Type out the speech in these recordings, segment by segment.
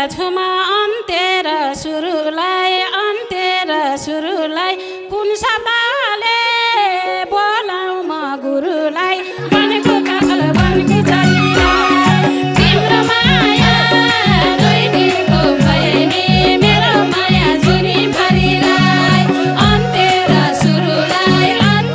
छु म अन्त्य र सुरुलाई कुन शब्दले बोलाऊ म गुरुलाई बनेको काफल बनेकी चरीलाई तिम्रो माया दुई दिनको भए नि मेरो माया जुनी भरिलाई अन्त्य र सुरुलाई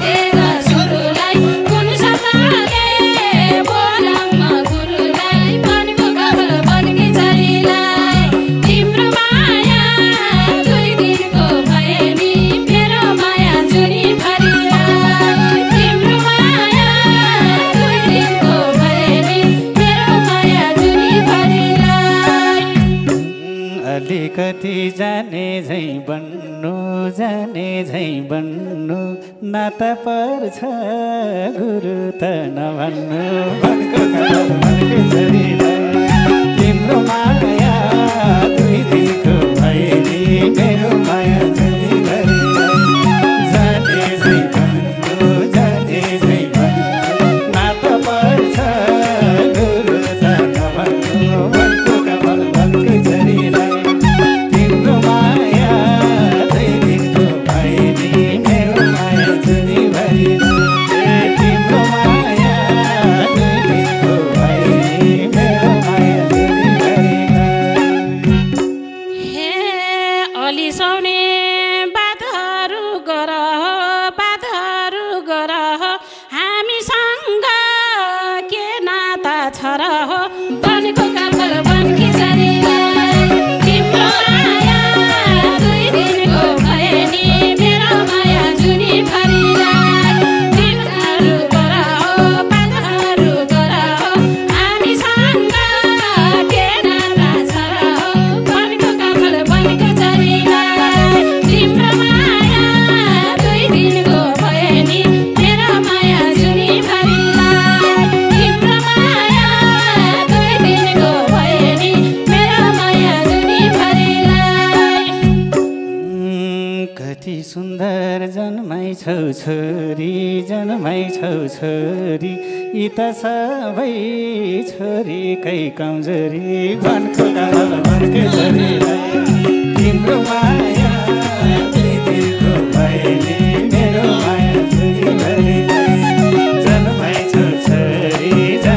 कुन शब्दले बोलाऊ म गुरुलाई बनेको काफल बनेकी चरीलाई तिम्रो माया दुई दिनको भए नि मेरो माया जुनी भरिलाई तिम्रो माया दुई दिनको भए नि मेरो माया जुनी भरिलाई अलिकति जाने झै बन्नु नाता पर्छ गुरु त नभन्नु भनेको काफल बनेकी चरीलाई तिम्रो माया दुई दिनको भए नि मेरो माया जुनी भरिलाई जाने झै बन्नु नाता पर्छ गुरु त नभन्नु भनेको काफल बनेकी चरीलाई तिम्रो माया दुई दिनको भए नि मेरो माया जुनी भरिलाई तिम्रो माया दुई दिनको भए नि मेरो माया जुनी भरिलाई हे अलि सौने बातहरू गर हामीसँग के नाता छ र हो बनेको काफल बनेकी चरीलाई तिम्रो माया दुई दिनको भए नि मेरो माया जुनी भरिलाई बातहरू गर हो हामीसँग के नाता छ र हो बनेको काफल बनेकी चरीलाई तिम्रो माया दुई दिनको भए नि मेरो माया जुनी भरिलाई तिम्रो माया दुई दिनको भए नि मेरो माया जुनी भरिलाई कति सुन्दर जन्माइछौ छोरी यी त सबै छोरीकै कमजोरी भनेको काफल बनेकी चरीलाई तिम्रो माया दुई दिनको भए नि मेरो माया जुनी भरिलाई जन्माइछौ छोरी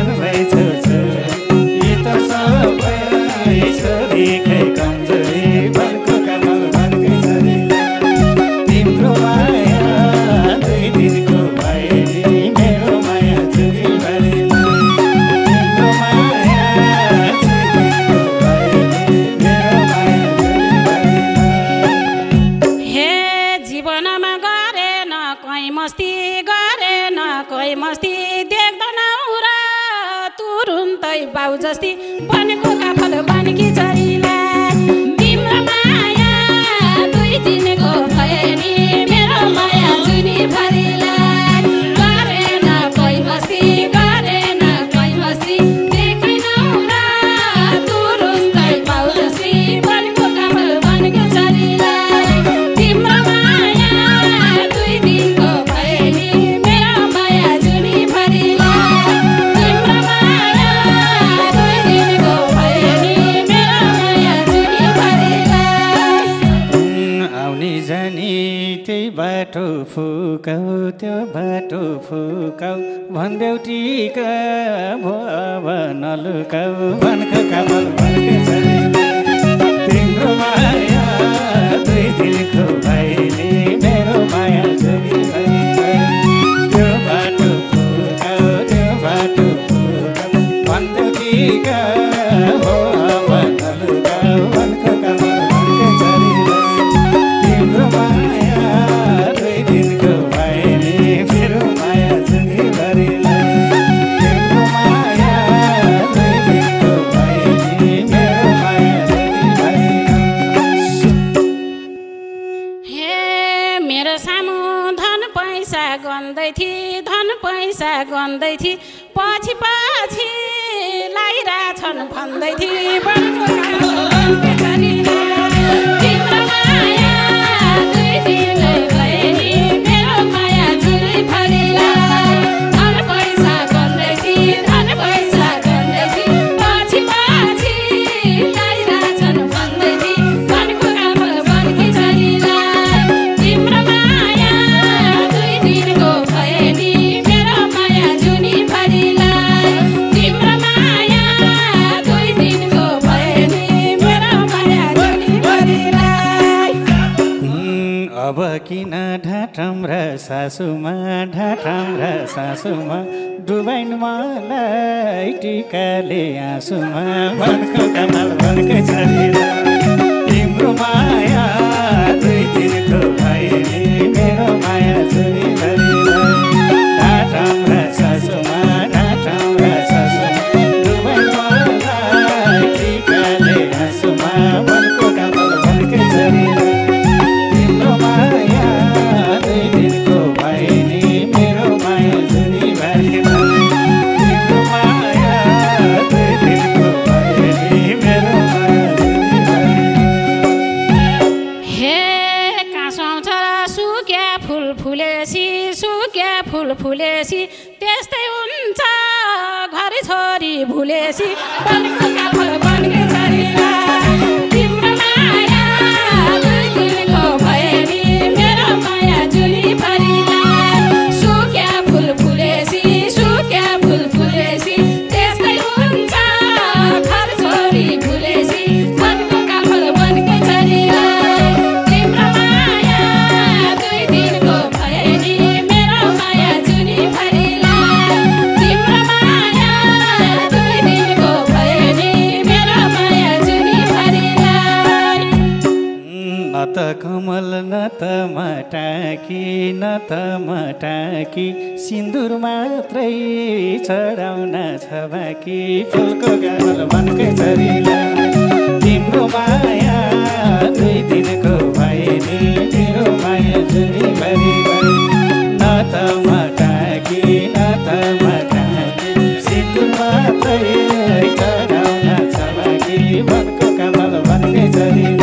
यी त सबै छोरीकै कमजोरी भनेको काफल बनेकी चरीलाई तिम्रो माया दुई दिनको भए नि मेरो माया जुनी भरिलाई तिम्रो माया दुई दिनको भए नि मेरो माया जुनी भरिलाई हे जीवनमा गरेन कोही मस्ती देख्दैन र तुरुन्तै बाउ जस्ती बनेको काफल बनेकी चरीलाई तिम्रो माया दुई दिनको भए नि मेरो माया जुनी भरिलाई गरेन कोही मस्ती देख्दैनौ र तुरुन्तै बाउ जस्ती बनेको काफल बनेकी चरीलाई तिम्रो माया दुई दिनको भए नि मेरो माया जुनी भरिलाई तिम्रो माया दुई दिनको भए नि मेरो माया जुनी भरिलाई आउने जाने त्यही बाटो फुकाऊ त्यो बाटो फुकाऊ भन्देऊ टिका भो अब नलुकाऊ भनेको काफल बनेकी चरीलाई तिम्रो माया दुई दिनको भए नि मेरो माया जुनी भरिलाई त्यो बाटो फुकाऊ भन्देऊ टिका भो अब नलुकाऊ भनेको काफल बनेकी चरीलाई तिम्रो माया दुई दिनको भए नि मेरो माया जुनी भरिलाई तिम्रो माया दुई दिनको भए नि मेरो माया जुनी भरिलाई हे मेरो सामु धन पैसा गन्दै थी पछि लागिरहेछन् भन्दै थी बनेको काफल बनेकी चरीलाई तिम्रो माया दुई दिनको भए नि मेरो माया जुनी भरिलाई धन पैसा गन्दै थी पछि लागिरहेछन् अब किन ढाँटम र सासुमा ढाँटम र सासुमा डुबाइन मलाई टिकाले आँसुमा वनको कमल वनकै छोरीलाई तिम्रो माया दुई दिनको भएनी मेरो माया जुनीभरिलाई ढाँटम र सासुमा ढाँटम र सासुमा डुबाइन मलाई टिकाले आँसुमा वनको कमल वनकै छोरीलाई फुलेसी त्यस्तै हुन्छ घर छोरी भुलेसी वनको कमल वनकै छोरीलाई तिम्रो माया दुई दिनको भएनी मेरो माया जुनीभरिलाई सुक्या फुल फुलेसी त्यस्तै हुन्छ घर छोरी भुलेसी वनको कमल वनकै छोरीलाई तिम्रो माया दुई दिनको भएनी मेरो माया न त कमल न त मटाकी सिन्दुर मात्रै चढाउन छ बाँकी फुलको कमल वनकै छोरीलाई तिम्रो माया दुई दिनको भएनी मेरो माया जुनीभरिलाई न त मटाकी सिन्दुर मात्रै चढाउन छ बाँकी वनको कमल वनकै छोरीलाई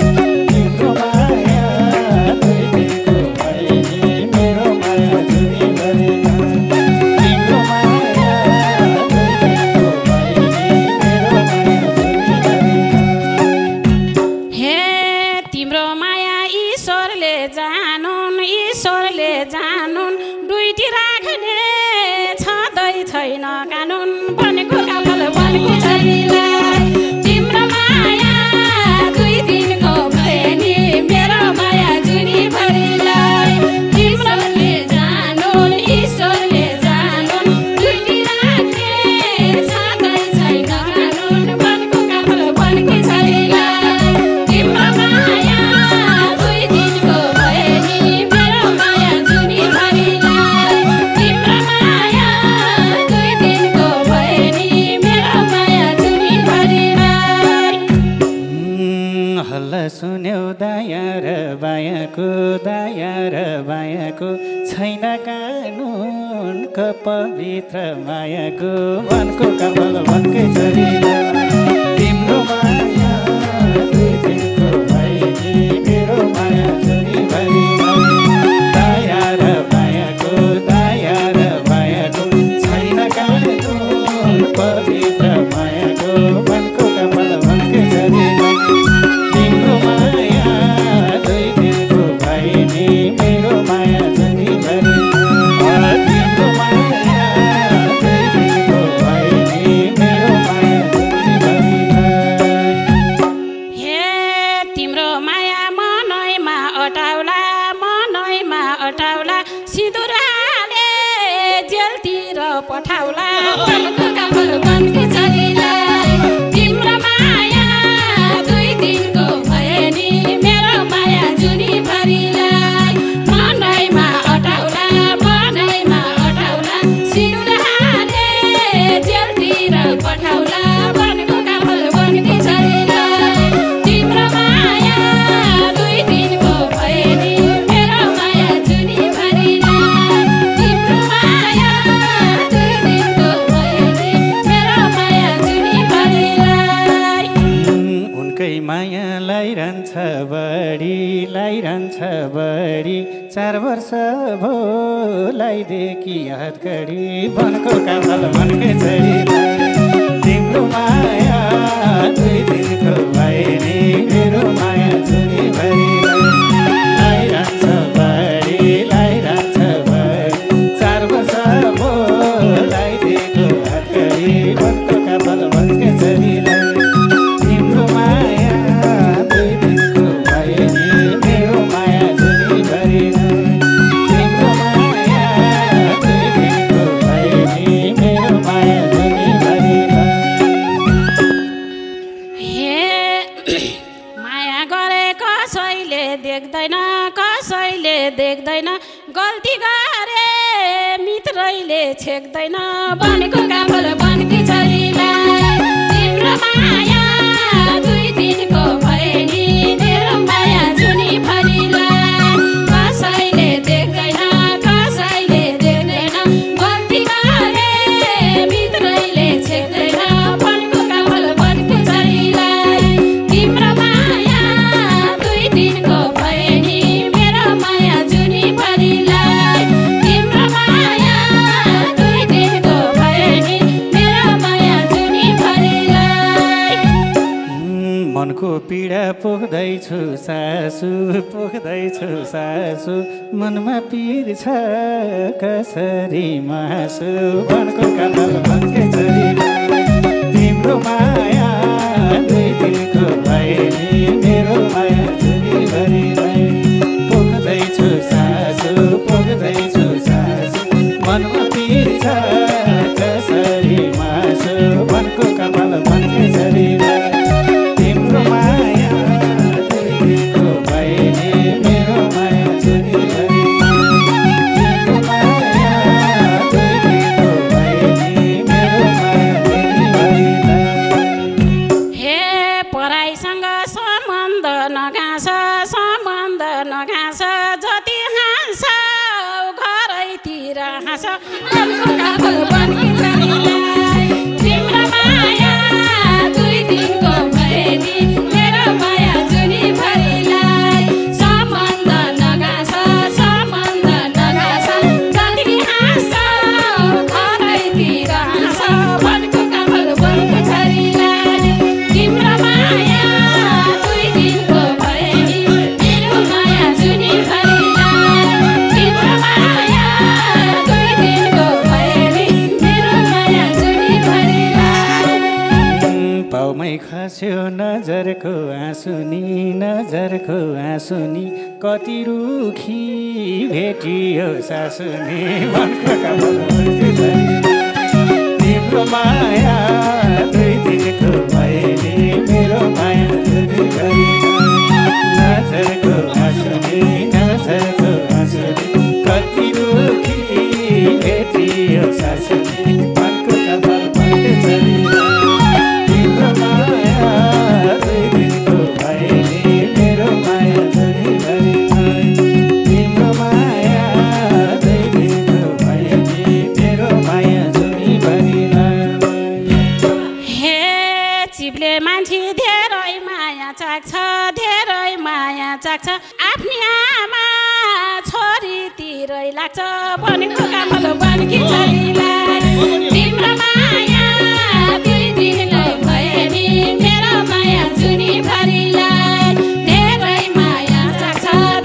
छैन कानुनको पवित्र मायाको वनको कमल वनकै छोरीलाई तिम्रो माया दुई दिनको भएनी मेरो माया जुनीभरिलाई दया र मायाको छैन कानुन पवित्र मायाको वनको कमल वनकै छोरीलाई तिम्रो माया दुई दिनको भएनी मेरो माया पठाउला वनको कमल वनकै छोरीलाई तिम्रो माया दुई दिनको भएनी मेरो माया जुनीभरिलाई मनैमा अटाउला सिन्दुरले जेलतिर पठाउला वनको कमल वनकै छोरीलाई तिम्रो माया दुई दिनको भएनी मेरो माया जुनीभरिलाई तिम्रो माया लाइरहन्छ बढी 4 वर्ष भो लाइदेखि हतकडी वनको कमल वनकै छोरीलाई तिम्रो माया दुई दिनको भएनी मेरो माया जुनीभरिलाई लाइरहन्छ बढी 4 वर्ष भो लाइदेखि हतकडी वनको कमल वनकै छोरीलाई तिम्रो माया दुई दिनको भएनी मेरो माया जुनी माया गरे कसैले देख्दैन कसैले देख्दैन गल्ती गरे मित्रैले छेक्दैन बनेको काफल बन्की छोरीलाई तिम्रो माया दुई दिनको भए नि मेरो माया जुनी भरिलाई कसैले देख्दैन कसैले देख्दैन गल्ती गरे मित्रैले छेक्दैन बनेको काफल बन्की छोरीलाई तिम्रो माया दुई दिनको भए नि मेरो माया जुनी भरिलाई तिम्रो माया दुई दिनको भए नि मेरो माया जुनी भरिलाई मनको पीडा पोख्दैछु सासु मनमा पीर छ कसरी मासु मनको काफल बन्के छोरीलाई तिम्रो माया दुई दिनको भए नि मेरो माया जुनी भरिलाई पोख्दैछु सासु मनमा पीर छ कसरी मासु मनको काफल बन्के छोरीलाई तिम्रो माया दुई दिनको भए नि मेरो माया जुनी भरिलाई तिम्रो माया दुई दिनको भए नि मेरो माया जुनी भरिलाई हे पराइसँग सम्बन्ध नघाँस जति हाँस घरैतिर हाँस मनको काफल बन्की छोरीलाई तिम्रो माया दुई दिनको भए नि मेरो माया जुनी भरिलाई सम्बन्ध नघाँस जति हाँस घरैतिर हाँस मनको काफल बन्की छोरीलाई तिम्रो माया दुई दिनको भए नि मेरो माया जुनी भरिलाई तिम्रो माया दुई दिनको भए नि मेरो माया जुनी भरिलाई पाउमै खस्यो नजरको आँसुनी कति रुखी भेटियो सासुनी मनको काफल बन्के छोरीलाई तिम्रो माया दुई दिनको भए नि मेरो माया जुनी भरिलाई नजरको आँसुनी कति रुखी भेटियो सासुनी मनको काफल बन्के छोरीलाई तिम्रो माया दुई दिनको भए नि मेरो माया जुनी भरिलाई तिम्रो माया दुई दिनको भए नि मेरो माया जुनी भरिलाई हे चिप्ले मान्छे धेरै माया चाख्छ आफ्नी आमा छोरीतिरै लाग्छ बनेको काफल बन्की छोरीलाई तिम्रो माया दुई दिनको भए नि मेरो माया जुनी भरिलाई धेरै माया चाख्छ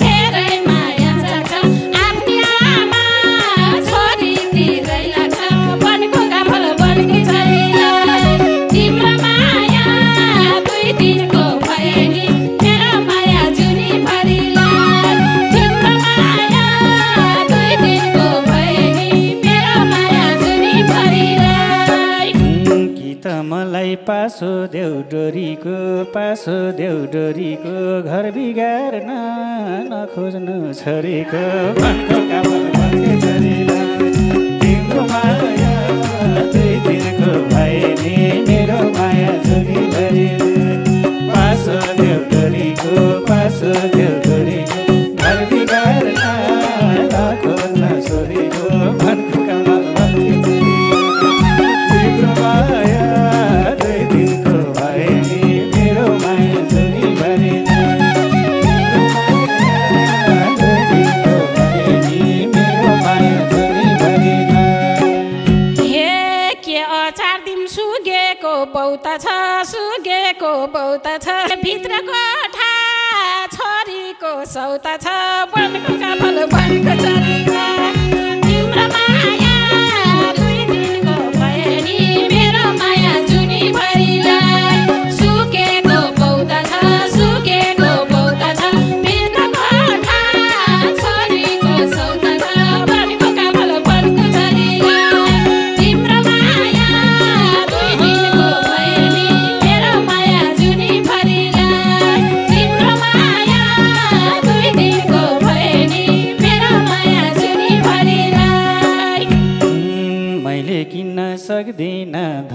आफ्नी आमा छोरीतिरै लाग्छ बनेको काफल बन्की छोरीलाई तिम्रो माया दुई दिनको भए नि मेरो माया जुनी भरिलाई तिम्रो माया दुई दिनको भए नि मेरो माया जुनी भरिलाई कि त मलाई पासो देउ डोरीको घर बिगार्न नखोज्नु छोरीको मनको काफल बन्के छोरीलाई तिम्रो माया दुई दिनको भए नि मेरो माया जुनी भरिलाई पासो देउ डोरीको घर बिगार्न नखोज्न छोरीको मनको काफल बन्के छोरीलाई तिम्रो माया दुई दिनको भए नि मेरो माया जुनी भरिलाई दुई दिनको भए नि मेरो माया जुनी भरिलाई हे के अचार दिम सुगेको बौता छ भित्र कोठा छोरीको सौता छ बनको काफल बनको छोरीलाई तिम्रो माया दुई दिनको भए नि मेरो माया जुनी भरिलाई सुकेको बौता छ भित्र कोठा छोरीको सौता छ बनको काफल बनको छोरीलाई तिम्रो माया दुई दिनको भए नि मेरो माया जुनी भरिलाई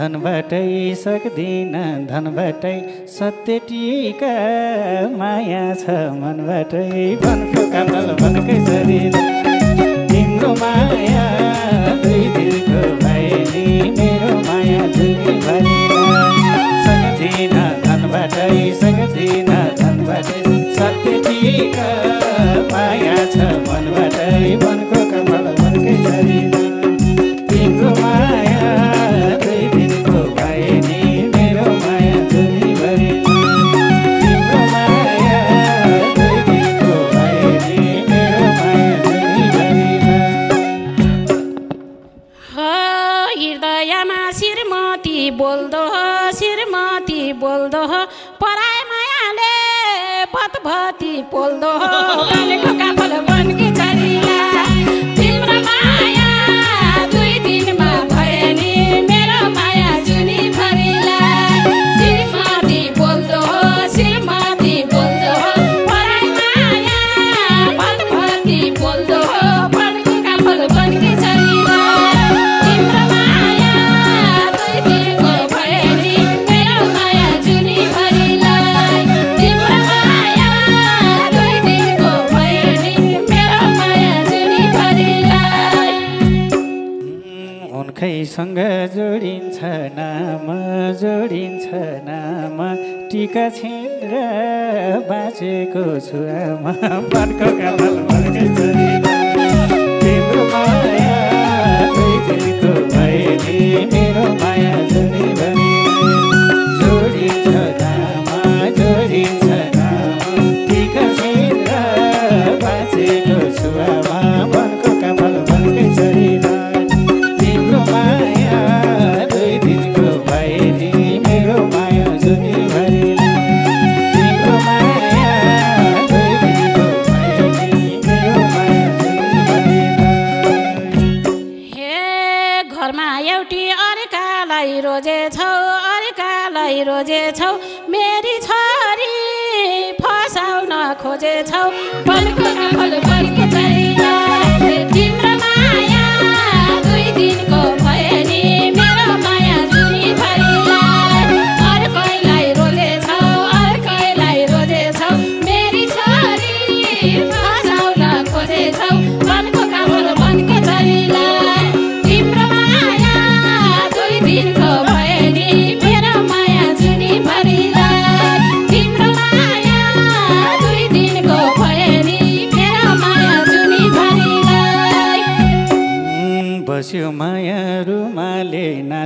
धनबाटै सक्दिन धनबाटै सत्य टिका माया छ मनबाटै वनको कपाल वनकै शरीर तिम्रो माया दुई दिलको भएनी मेरो माया जुनीभरि सक्दिन धनबाटै सक्दिन धनबाटै सत्य टिका माया छ मनबाटै वनको कपाल वनकै शरीर तिम्रो माया दुई दिनको भएनी मेरो माया जुनीभरि तिम्रो माया दुई दिनको भएनी मेरो माया जुनीभरि हृदयमा श्रीमती बोल्दो हो पराय मायाले पतभती पोल्दो हो भनेको काफल वनकी छरिला तिम्रो माया दुई दिनमा भयो नि मेरो माया जुनी भरिला श्रीमती बोल्दो हो पराय माया पतभती पोल्दो हो भनेको काफल वनकी छरिला तिम्रो माया दुई दिनको भयो नि मेरो माया जुनी भरिला तिम्रो माया दुई दिनको भयो नि मेरो माया जुनी भरिला उनकैसँग जोडिन्छ नाम टिका छिन्द्र बाँचेको छु आमा वनको कपाल वनकै शरीर तिम्रो माया दुई दिनको भएनी मेरो माया जुनीभरि जोडिन्छ नाम टिका छिन्द्र बाँचेको छु आमा वनको कपाल वनकै शरीर तिम्रो माया दुई दिनको भएनी मेरो माया जुनीभरि तिम्रो माया दुई दिनको भएनी मेरो माया जुनीभरि हे घरमा एउटी अर्कालाई रोजेछौ मेरी छोरी फसाउन खोजेछौ वनको कपाल वनकै छरिला तिम्रो माया दुई दिनको भयो नि मेरो माया जुनी भरिला अर्कैलाई रोजेछौ मेरी छोरी फसाउन खोजेछौ वनको कपाल वनकै छरिला तिम्रो माया दुई दिनको भयो नि मेरो माया जुनी भरिला तिम्रो माया दुई दिनको भयो नि मेरो माया जुनी भरिला बस्यो माया रुमाले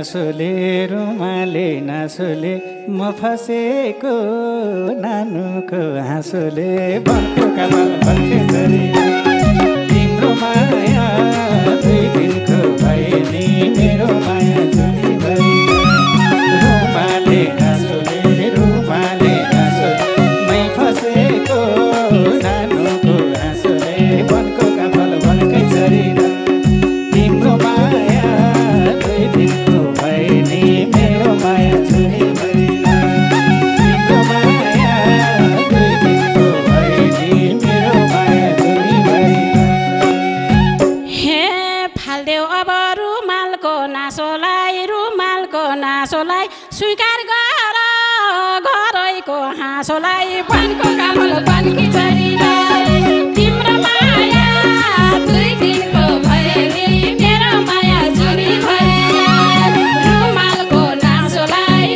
नासोले म फसेको नानुको हाँसोले वनको कपाल वनकै शरीर तिम्रो माया दुई दिनको भएनी मेरो माया जुनीभरि रुमाले नासोले मै फसेको नानुको हाँसोले वनको कपाल वनकै शरीर तिम्रो माया दुई दिनको भएनी मेरो माया जुनीभरि तिम्रो माया दुई दिनको भएनी मेरो माया जुनीभरि हे फाल्देऊ अब रुमालको नासोलाई स्वीकार गर घरैको हाँसोलाई वनको कपाल वनकी छरिला तिम्रो माया दुई दिनको भयो नि मेरो माया जुनी भरिला रुमालको नासोलाई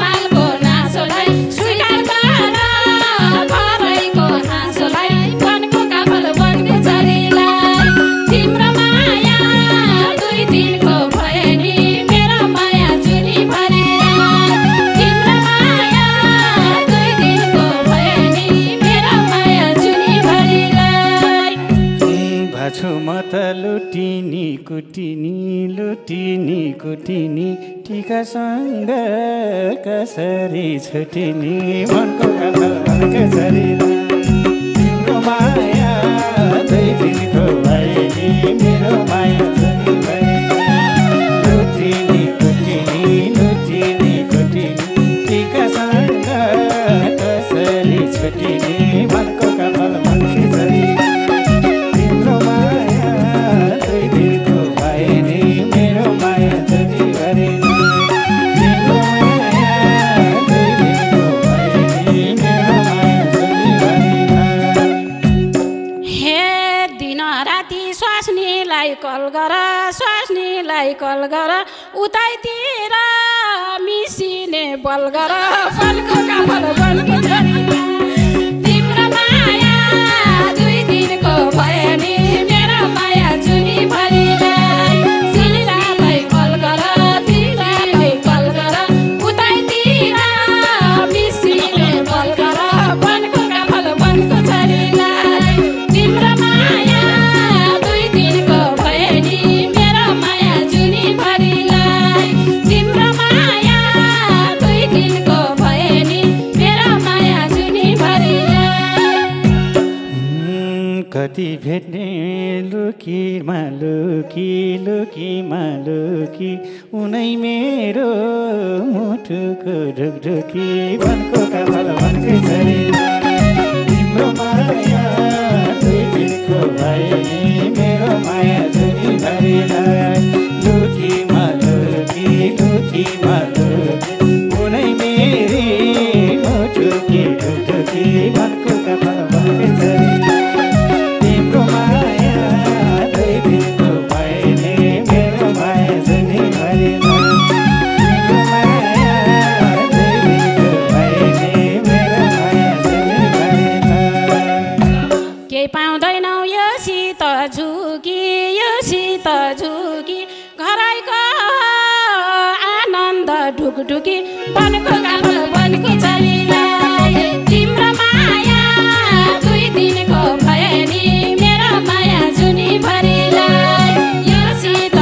स्वीकार गर घरैको हाँसोलाई वनको कपाल वनकी छरिला तिम्रो माया दुई दिनको भयो नि मेरो माया जुनी भरिला तिम्रो माया दुई दिनको भयो नि मेरो माया जुनी भरिला भाछु म त लुटिनी कुटिनी टिकासँग कसरी छुटिनी वनको कपाल वनकै शरीर तिम्रो माया दुई दिनको भएनी मेरो माया जुनीभरि लुटिनी कुटिनी टिकासँग कसरी छुटिनी वनको कपाल वनकै शरीर तिम्रो माया दुई दिनको भएनी मेरो माया जुनीभरि कल गर स्वास्नीलाई कल गर उतैतिर मिसिने बल गर वनको काफल वनको छोरीलाई तिम्रो माया दुई दिनको भयो नि मेरो माया जुनी भरिलाई सिलिरालाई कल गर सिलिरालाई कल गर उतैतिर मिसिने बल गर वनको काफल वनको छोरीलाई तिम्रो माया दुई दिनको भयो नि मेरो माया जुनी भरिलाई तिम्रो माया दुई दिनको भयो नि मेरो माया जुनी भरिलाई कति भेट्ने लुकीमा लुकी लुकीमा लुकी उनै मेरो मुटुको ढुकढुकी वनको काफल वनकै छोरीलाई तिम्रो माया दुई दिनको भयो नि मेरो माया जुनी भरिलाई लुकीमा लुकी लुकीमा लुकी उनै मेरी मुटुकी ढुकढुकी वनको काफल वनकै छोरीलाई तिम्रो माया दुई दिनको भयो नि मेरो माया जुनी भरिलाई तिम्रो माया दुई दिनको भयो नि मेरो माया जुनी भरिलाई केही पाउँदैनौ यो शीत झुकी घरैको आनन्द ढुकढुकी वनको काफल वनको छोरीलाई तिम्रो माया दुई दिनको भयो नि मेरो माया जुनी भरिलाई यो शीत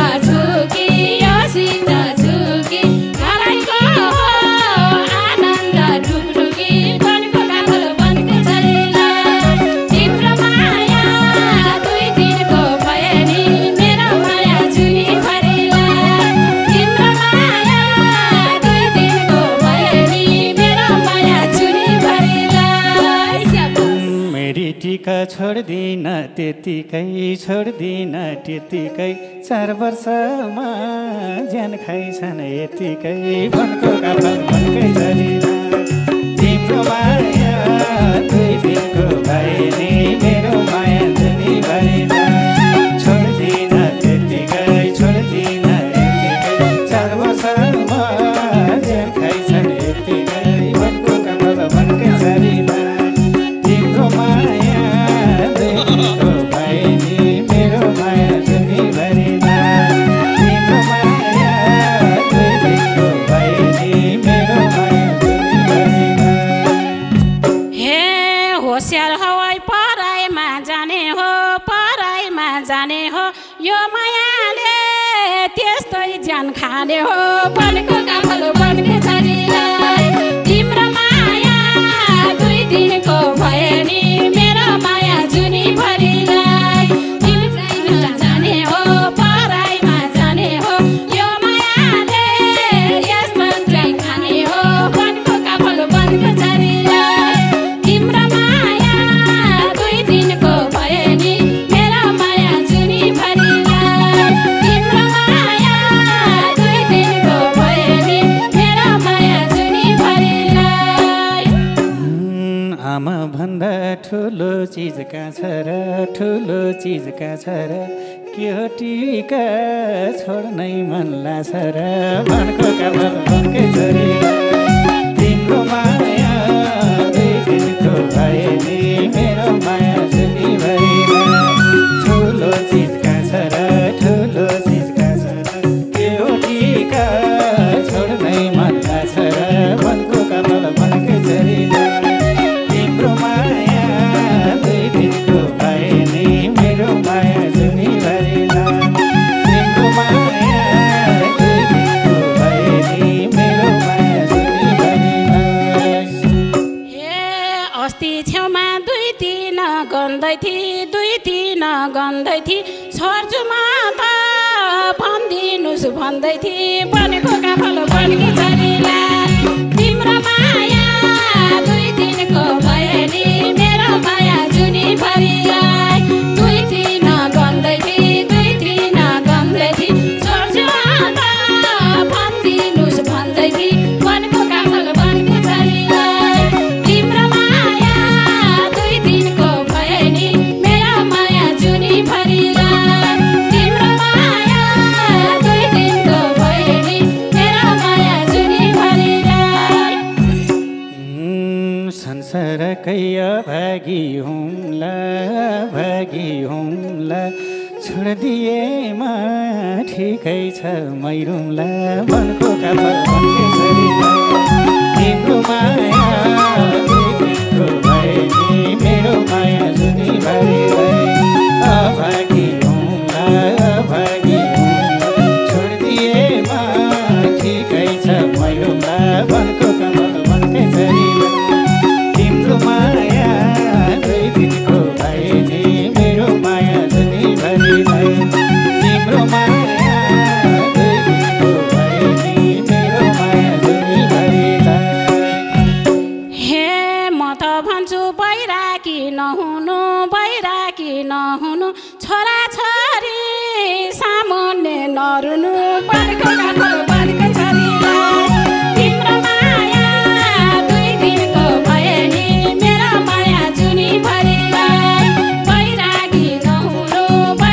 झुकी घरैको आनन्द ढुकढुकी वनको काफल वनको छोरीलाई तिम्रो माया दुई दिनको भयो नि मेरो माया जुनी भरिलाई तिम्रो माया दुई दिनको भयो नि मेरो माया जुनी भरिलाई मेरी टीका छोड्दिन त्यतिकै छोड्दिन त्यतिकै 4 वर्षमा ज्यान खाइछन् यतिकै वनको काफल वनकै छोरीलाई तिम्रो माया दुई दिनको भयो नि मेरो माया जुनी भरिलाई छोड्दिन त्यतिकै छोड्दिन यतिकै 4 वर्षमा ज्यान खाइछन् यतिकै वनको काफल वनकै छोरीलाई तिम्रो माया दुई दिनको भयो नि मेरो माया जुनी भरिलाई तिम्रो माया दुई दिनको भयो नि मेरो माया जुनी भरिलाई हे होशियार हवाई पराइमा जाने हो यो मायाले त्यस्तै ज्यान खाने हो वनको काफल वनको छोरीलाई तिम्रो माया दुई दिनको भयो नि मेरो माया जुनी भरिलाई तिम्रो जाने हो पराइमा जाने हो यो मायाले यस्तो ज्यान खाने हो वनको काफल वनको छोरीलाई तिम्रो माया दुई दिनको भयो नि मेरो माया जुनी भरिलाई तिम्रो माया दुई दिनको भयो नि मेरो माया जुनी भरिलाई आमा भन्दा ठुलो चिज कहाँ छ र ठुलो चिज कहाँ छ र के हो टीका छोड्नै मन लाग्छ र वनको काफल वनकै छोरीलाई तिम्रो माया दुई दिनको भयो नि मेरो माया जुनी भरिलाई ठुलो चिज कहाँ छ र ठुलो चिज कहाँ छ र के हो टीका छोड्नै मन लाग्छ र वनको काफल वनकै छोरीलाई तिम्रो माया दुई दिनको भयो नि मेरो माया जुनी भरिलाई तिम्रो माया दुई दिनको भयो नि मेरो माया जुनी भरिलाई हे अस्ति छेउमा दुई तिन गन्दै थी छोर्जुमा त भनिदिनुस् भन्दै थी बनेको काफल बनेकी छोरीलाई तिम्रो माया दुई दिनको भयो नि मेरो माया जुनी भरिलाई दुई दिन गन्दै थी छोर्जुमा त भनिदिनुस् भन्दै थी बनेको काफल बनेकी छोरीलाई तिम्रो माया दुई दिनको भयो नि मेरो माया जुनी भरिलाई तिम्रो पक्कै अभागी हुँला भागी हुँला छोडिदिएमा ठिकै छ मैरुम्ला मनको काफल भन्ने शरीरलाई तिम्रो माया दिनको भए नि मेरो माया जुनीभरिलाई अभागी हुँला अभागी हुँला छोडिदिएमा ठिकै छ मैरुम्ला मनको काफल भन्ने शरीरलाई तिम्रो माया दुई दिनको भए नि मेरो माया जुनीभरिलाई तिम्रो माया दुई दिनको भए नि मेरो माया जुनीभरिलाई हे म त भन्छु बैरागी नहुनु छोरा छोरी सामुन्ने नरुनु बर्को काफल बर्को छोरीलाई तिम्रो माया दुई दिनको भए नि मेरो माया जुनीभरिलाई बैरागी नहुनु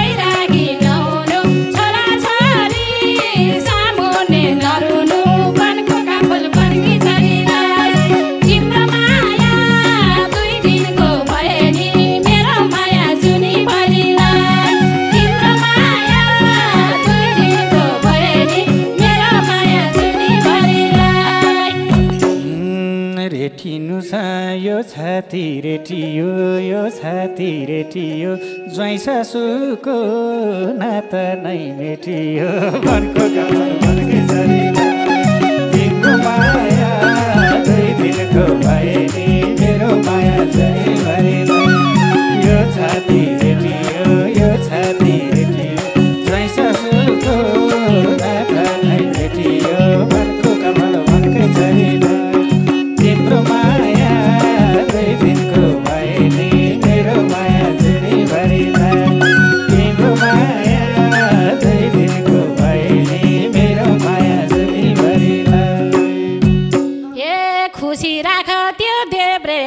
छोरा छोरी सामुन्ने नरुनु बर्को काफल बर्की छोरीलाई तिम्रो माया दुई दिनको भए नि मेरो माया जुनीभरिलाई तिम्रो माया दुई दिनको भए नि मेरो माया जुनीभरिलाई रेटिनु छ यो छाती रेटियो यो छाती रेटियो ज्वाइँ सासुको नाता नै मेटियो मनको काफल बर्की छोरीलाई तिम्रो माया दुई दिनको भए नि मेरो माया जुनीभरिलाई यो छाती रेटियो यो छाती रेटियो ज्वाइँ सासुको नाता नै मेटियो मनको काफल बर्की छोरीलाई तिम्रो माया दुई दिनको भए नि मेरो माया जुनीभरिलाई तिम्रो माया दुई दिनको भए नि मेरो माया जुनीभरिलाई ए खुसी राख त्यो देब्रे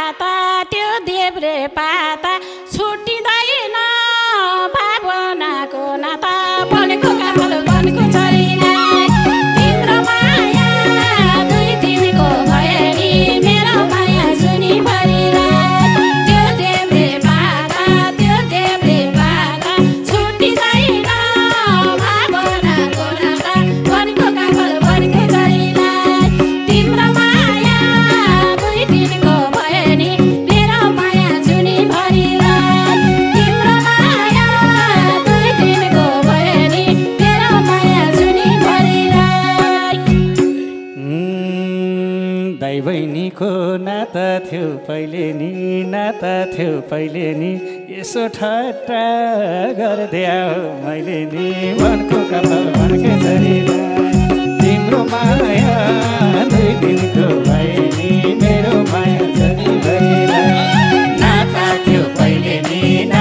पाता छुट्टिँदैन भावनाको नाता बनेको काफल बनेको छोरीलाई तिम्रो माया दुई दिनको भए नि मेरो माया जुनीभरिलाई त्यो देब्रे पाता छुट्टिँदैन भावनाको नाता बनेको काफल बनेको छोरीलाई तिम्रो माया दुई दिनको भए नि मेरो माया जुनीभरिलाई तिम्रो माया दुई दिनको भए नि मेरो माया जुनीभरिलाई दाइ बहिनीको नाता थियो पहिले नि यसो ठट्टा गरिदियो मैले नि मनको काफल बर्की छोरीलाई तिम्रो माया दुई दिनको भए नि मेरो माया जुनीभरिलाई नाता थियो पहिले नि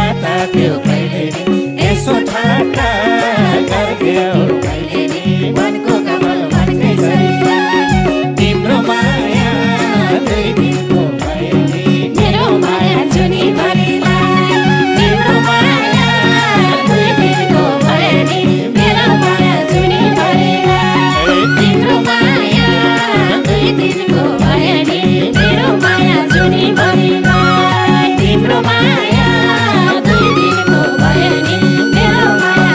यसो ठट्टा गरिदियो मैले नि मनको काफल बर्की छोरीलाई तिम्रो माया दुई दिनको भए नि मेरो माया जुनीभरिलाई तिम्रो माया दुई दिनको भए नि मेरो माया जुनीभरिलाई तिम्रो माया दुई दिनको भए नि मेरो माया जुनीभरिलाई तिम्रो माया दुई दिनको भए नि मेरो माया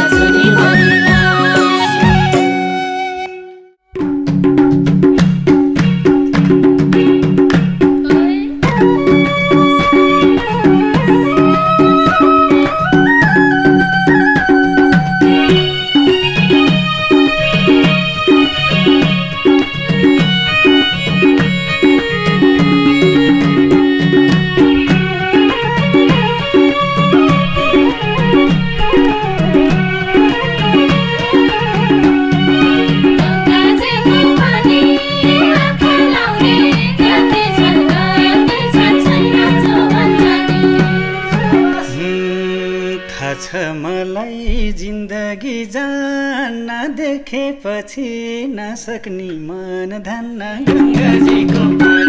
देखेपछि नसक्ने मन धान्न गङ्गाजीको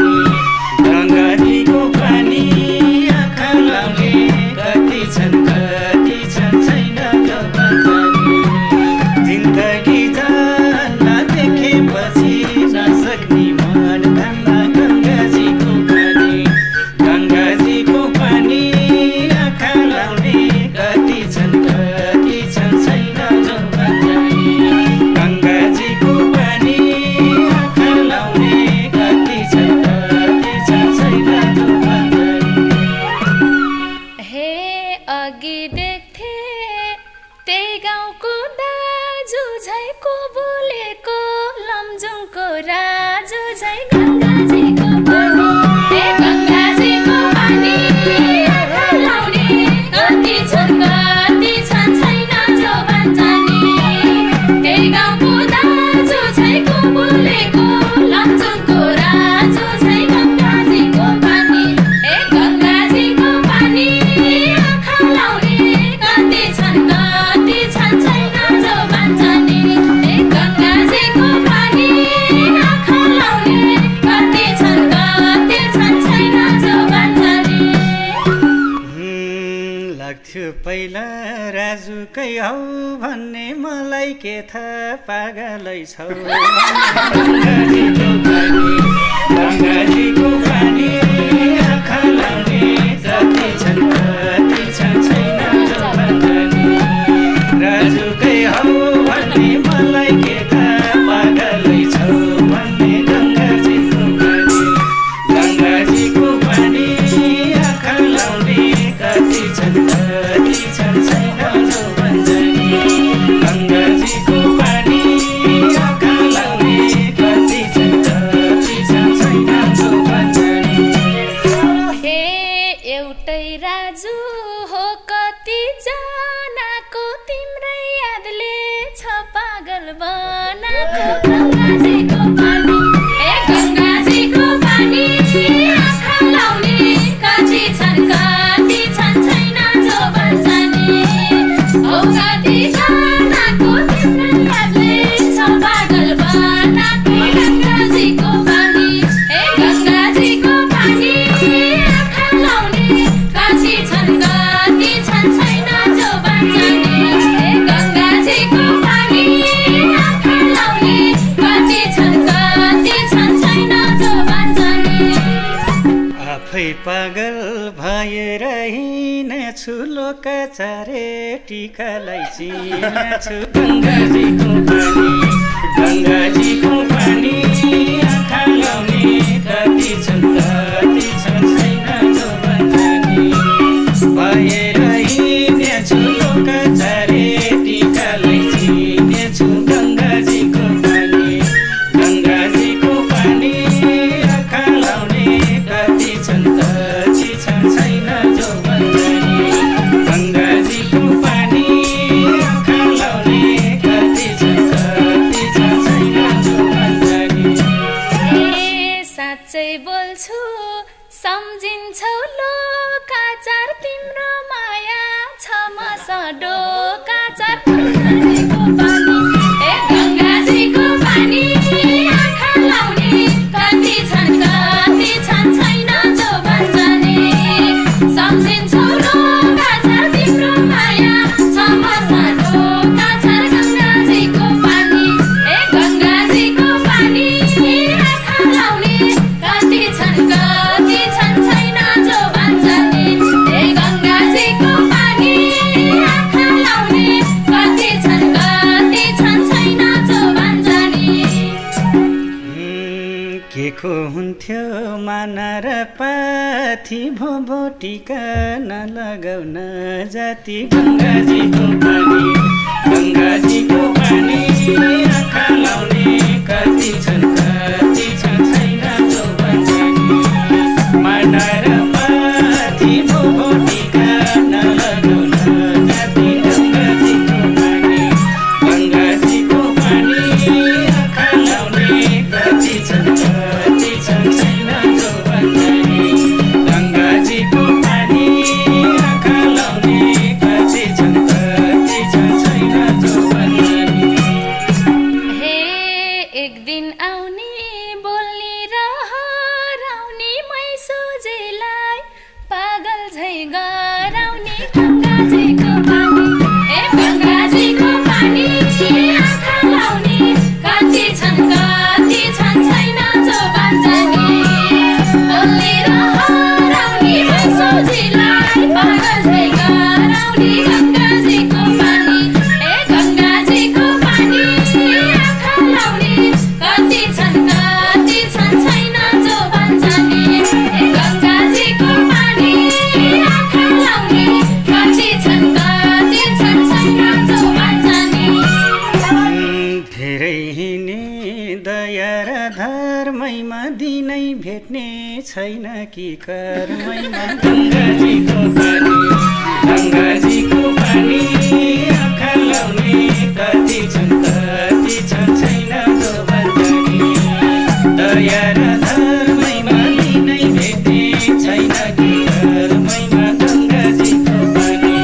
पानी आँखा लाउने कति छन् छैन जिन्दगी जान्न देखेपछि नसक्ने मन धान्न गङ्गाजीको पानी लाग्थ्यो पहिला राजुकै हौ भन्ने मलाई के थाहा पागलै छौ गङ्गाजीको पानी आँखा लाउने जति छन् कति छन् छैन जवानी राजुकै हौ भन्ने मलाई के थाहा पागलै छौ भन्ने गङ्गाजीको पानी आँखा लाउने कति छन् छैन जवानी गङ्गाजीको पानी आँखा लाउने कति छन् छैन जवानी हे एउटै राजु हो कति जनाको तिम्रै यादले छ पागल बनाको गङ्गाजीको पानी हे गङ्गाजीको पानी आँखा लाउने कति छन् छैन जवानी हो कति जनाको तिम्रै यादले छ पागल बनाको गङ्गाजीको पानी हे गङ्गाजीको पानी आँखा लाउने कति छन् छैन जवानी हे गङ्गाजीको पानी आँखा लाउने कति छन् छैन जवानी आफै पागल भएर हिँड्छु लोकाचारे टिकालाई चिन्छु गङ्गाजीको पानी आँखा लाउने कति छन् छैन जवानी भएर हिँड्छु लोकाचारे टिकालाई चिन्छु गङ्गाजीको पानी आँखा लाउने कति छन् छैन जवानी गङ्गाजीको पानी आँखा लाउने कति छन् छैन जवानी साँच्चै बोल्छु सम्झिन्छौ लोकाचार तिम्रो माया छ मसँग डोकाचार गङ्गाजीको पानी हे गङ्गाजीको पानी आँखा लाउने कति छन् छैन जवानी सम्झिन्छौ लोकाचार तिम्रो माया छ मसँग डोकाचार गङ्गाजीको पानी हे गङ्गाजीको पानी आँखा लाउने कति छन् छैन जवानी हे गङ्गाजीको पानी आँखा लाउने कति छन् छैन जवानी के को हुन्थ्यो माना र पाथी भोटिका नलगाउन जाति गङ्गाजीको पानी आँखा लाउने कति छन् छैन जवानी माना र पाथी भोटिका नलगाउन जाति गङ्गाजीको पानी आँखा लाउने कति छन् छैन जवानी गङ्गाजीको पानी आँखा लाउने कति छन् छैन जवानी हे एक दिन आउने बोल्ने र हराउने मै सोझेलाई पागल झै गराउने गङ्गाजीको पानी हे गङ्गाजीको पानी आँखा लाउने कति छन् छैन जवानी बोल्ने र हराउने मै सोझेलाई पागल झै गराउने गङ्गाजीको पानी हे गङ्गाजीको पानी आँखा लाउने कति छन् छैन जवानी हे गङ्गाजीको पानी आँखा लाउने कति छन् छैन जवानी धेरै हिँड्ने दया र धर्मैमा दिनै भेट्ने छैन कि कर्मैमा गङ्गाजीको पानी आँखा लाउने कति छन् छैन जवानी दया र धर्मैमा दिनै भेट्ने छैन कि कर्मैमा गङ्गाजीको पानी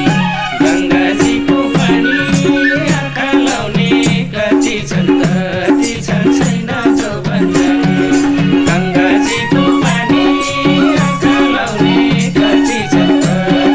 आँखा लाउने कति छन् छैन जवानी गङ्गाजीको पानी आँखा लाउने कति छन्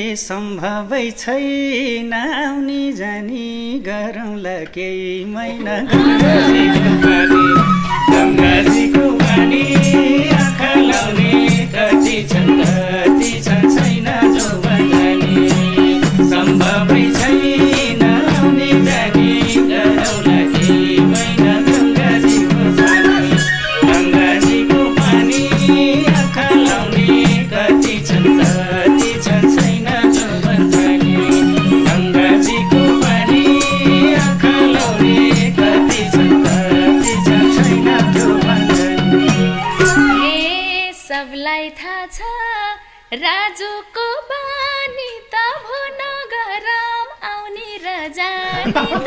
सम्भवै छैन आउनी जानी गरौँला केही महिना गङ्गाजीको पानी गङ्गाजीको पानी आँखा लाउने कति छन् छैन जो जानी सम्भवै छैन आउनी जानी गरौँला केही महिना गङ्गाजीको पानी गङ्गाजीको पानी आँखा लाउने कति छन् छैन जो जानी गङ्गाजीको पानी आँखा लाउने कति छन् छैन जो जानी सबलाई थाहा छ राजुको बानी त भो नगरम आउने र जाने त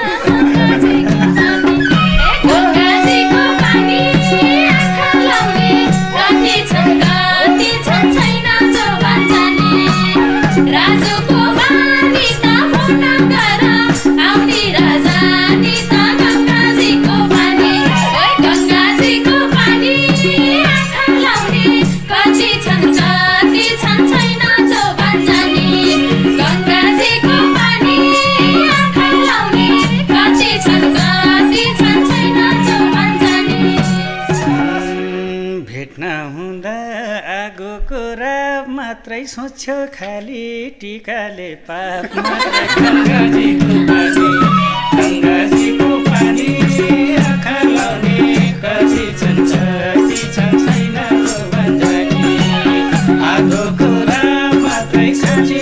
गङ्गाजीको पानी आँखा लाउने कति छन् छैन जो जाने राजुको बानी त भो नगरम आउने र जाने त गङ्गाजीको पानी गङ्गाजीको पानी आँखा लाउने कति छन् छैन जो जाने गङ्गाजीको पानी आँखा लाउने कति छन् छैन जो जाने भेट्न हुँदा आगोको राप मात्रै सोच्यो खाली टिकाले पाप गङ्गाजीको पानी आँखा लाउने कति छन् छैन जो जाने आगोको राप मात्रै साँची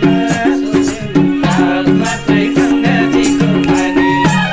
मात्रै गङ्गाजीको पानी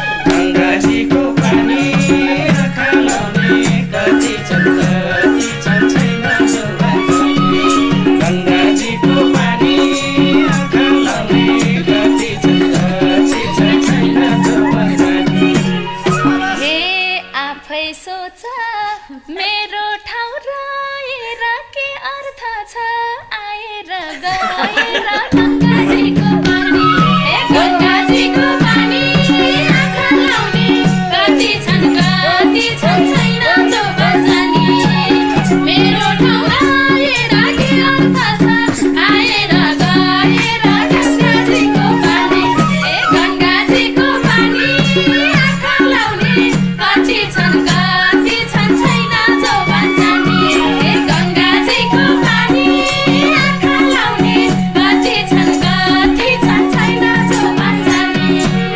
आँखा लाउने कति छन् छैन जो जाने गङ्गाजीको पानी आँखा लाउने कति छन् छैन जो जाने हे आफै सोच मेरो ठाउँ रहेर के अर्थ छ आएर गएर गङ्गाजीको पानी गङ्गाजीको पानी आँखा लाउने कति छन् छैन जो जाने मेरो ठाउँ रहेर के अर्थ छ आएर गएर गङ्गाजीको पानी गङ्गाजीको पानी आँखा लाउने कति छन् छैन जो जाने गङ्गाजीको पानी आँखा लाउने कति छन् छैन जो जाने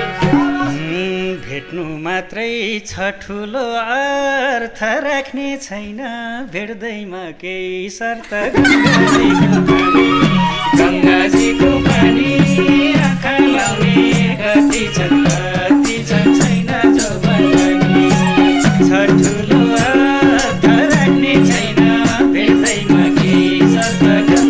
भेट्नु मात्रै छ ठुलो अर्थ राख्ने छैन भेट्दैमा केही शर्त गङ्गाजीको पानी आँखा लाउने कति छन् छैन जो जाने छ ठुलो अर्थ राख्ने छैन भेट्दैमा केही शर्त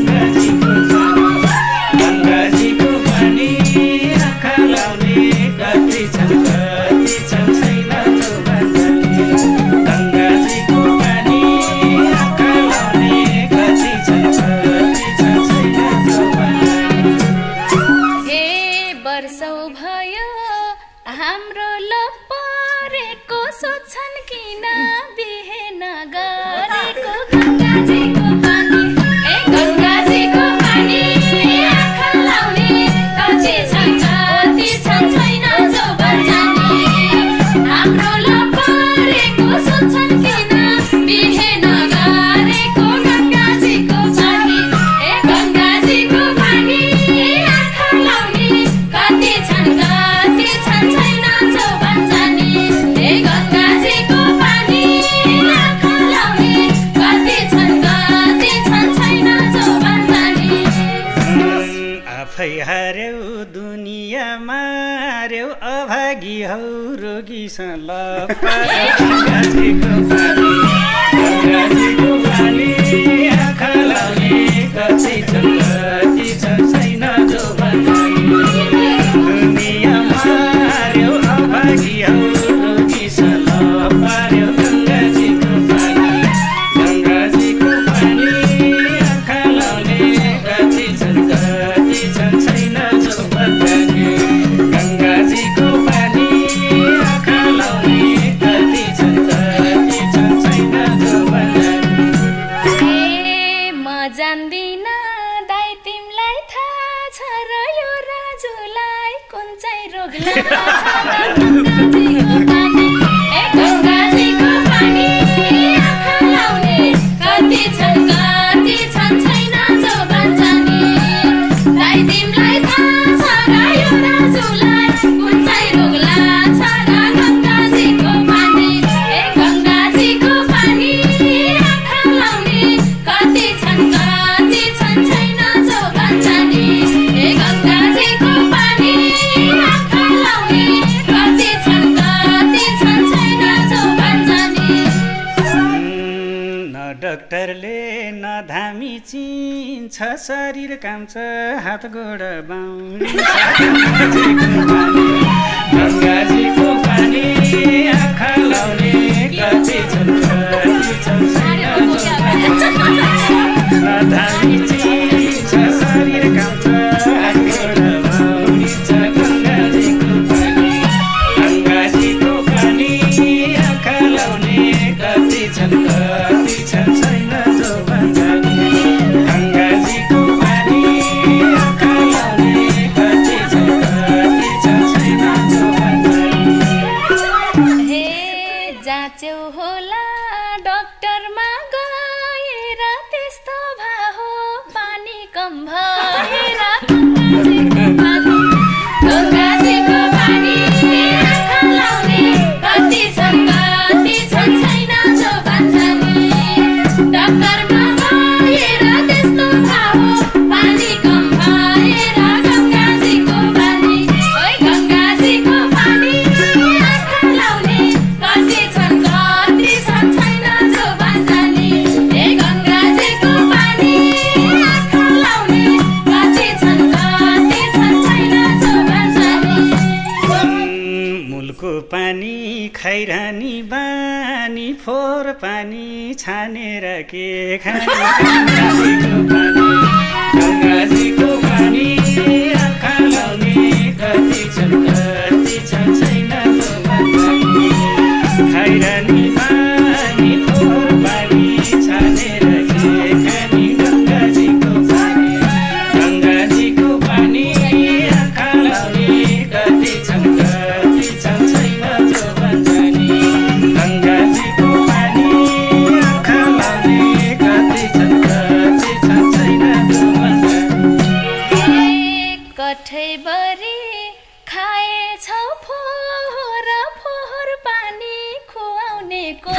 गङ्गाजीको पानी आँखा लाउने कति छन् छैन जो जाने गङ्गाजीको पानी आँखा लाउने कति छन् छैन जो जाने हे वर्षौ भयो हाम्रो लपरेको सोध्छन् किन बिहे नगरेको गङ्गाजीको पानी गङ्गाजीको पानी आँखा लाउने कति छन् छैन जो जाने हाम्रो लपरेको सोध्छन् किन बिहे नगरेको गङ्गाजीको पानी गङ्गाजीको पानी आँखा लाउने कति छन् छैन जो जाने गङ्गाजीको पानी आँखा लाउने कति छन् छैन जो जाने आफै हार्यौ दुनियाँ मार्यौ अभागी हौ रोगीसँग गङ्गाजीको पानी आँखा लाउने कति छन् छैन जो जाने दुनियाँ मार्यौ अभागी हौ रोगीसँग पार्यौ गङ्गाजीको पानी आँखा लाउने कति छन् छैन जो जाने गङ्गाजीको पानी आँखा लाउने कति छन् छैन जो जाने गङ्गाजीको पानी आँखा लाउने कति छन् छैन जोबान जाने दाइ तिमीलाई थाहा छ र यो दाजुलाई कुन चाहिँ रोग लाग्छ र गङ्गाजीको पानी गङ्गाजीको पानी आँखा लाउने कति छन् छैन जोबान जाने गङ्गाजीको पानी आँखा लाउने कति छन् छैन जोबान जाने न डाक्टरले न धामी चिन्छ शरीर काम्छ हात गोड बाउनी गङ्गाजीको पानी आँखा लाउने कति छन् छैन न धामी चिन्छ शरीर काम्छ हात गोड बाउनी गङ्गाजीको पानी आँखा लाउने कति छन् छैन जोबान जाने गङ्गाजीको पानी आँखा लाउने कति छन् छैन जोबान जाने हे जाँच्यौ होला डाक्टरमा गएर त्यस्तो भा हो पानी कम भएर गङ्गाजीको पानी आँखा लाउने कति छन् छैन जोबान जाने डाक्टरमा गएर त्यस्तो भा हो पानी कम भएर गङ्गाजीको पानी गङ्गाजीको पानी आँखा लाउने कति छन् छैन जोबान जाने गङ्गाजीको पानी आँखा लाउने कति छन् छैन जोबान जाने मुलको पानी खैरानी बानी फोहोर पानी छानेर के गङ्गाजीको पानी आँखा लाउने कति छन् छैन जोबान जाने खैरानी बानी फोहोर पानी छानेर के गङ्गाजीको पानी आँखा लाउने कति छन् छैन जोबान जाने गङ्गाजीको पानी आँखा लाउने कति छन् छैन जोबान जाने कठैबरी खाएछौ फोहोर पानी खुवाउनेको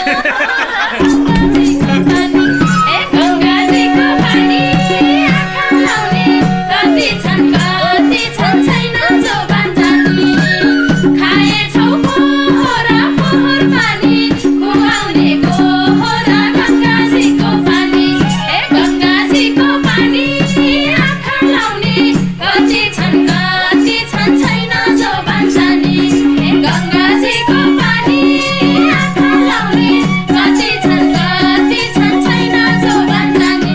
गङ्गाजीको पानी आँखा लाउने कति छन् छैन जोबान जाने खाएछौ फोहोर पानी खुवाउनेको हो र गङ्गाजीको पानी गङ्गाजीको पानी आँखा लाउने कति छन् छैन जोबान जाने गङ्गाजीको पानी आँखा लाउने कति छन् छैन जोबान जाने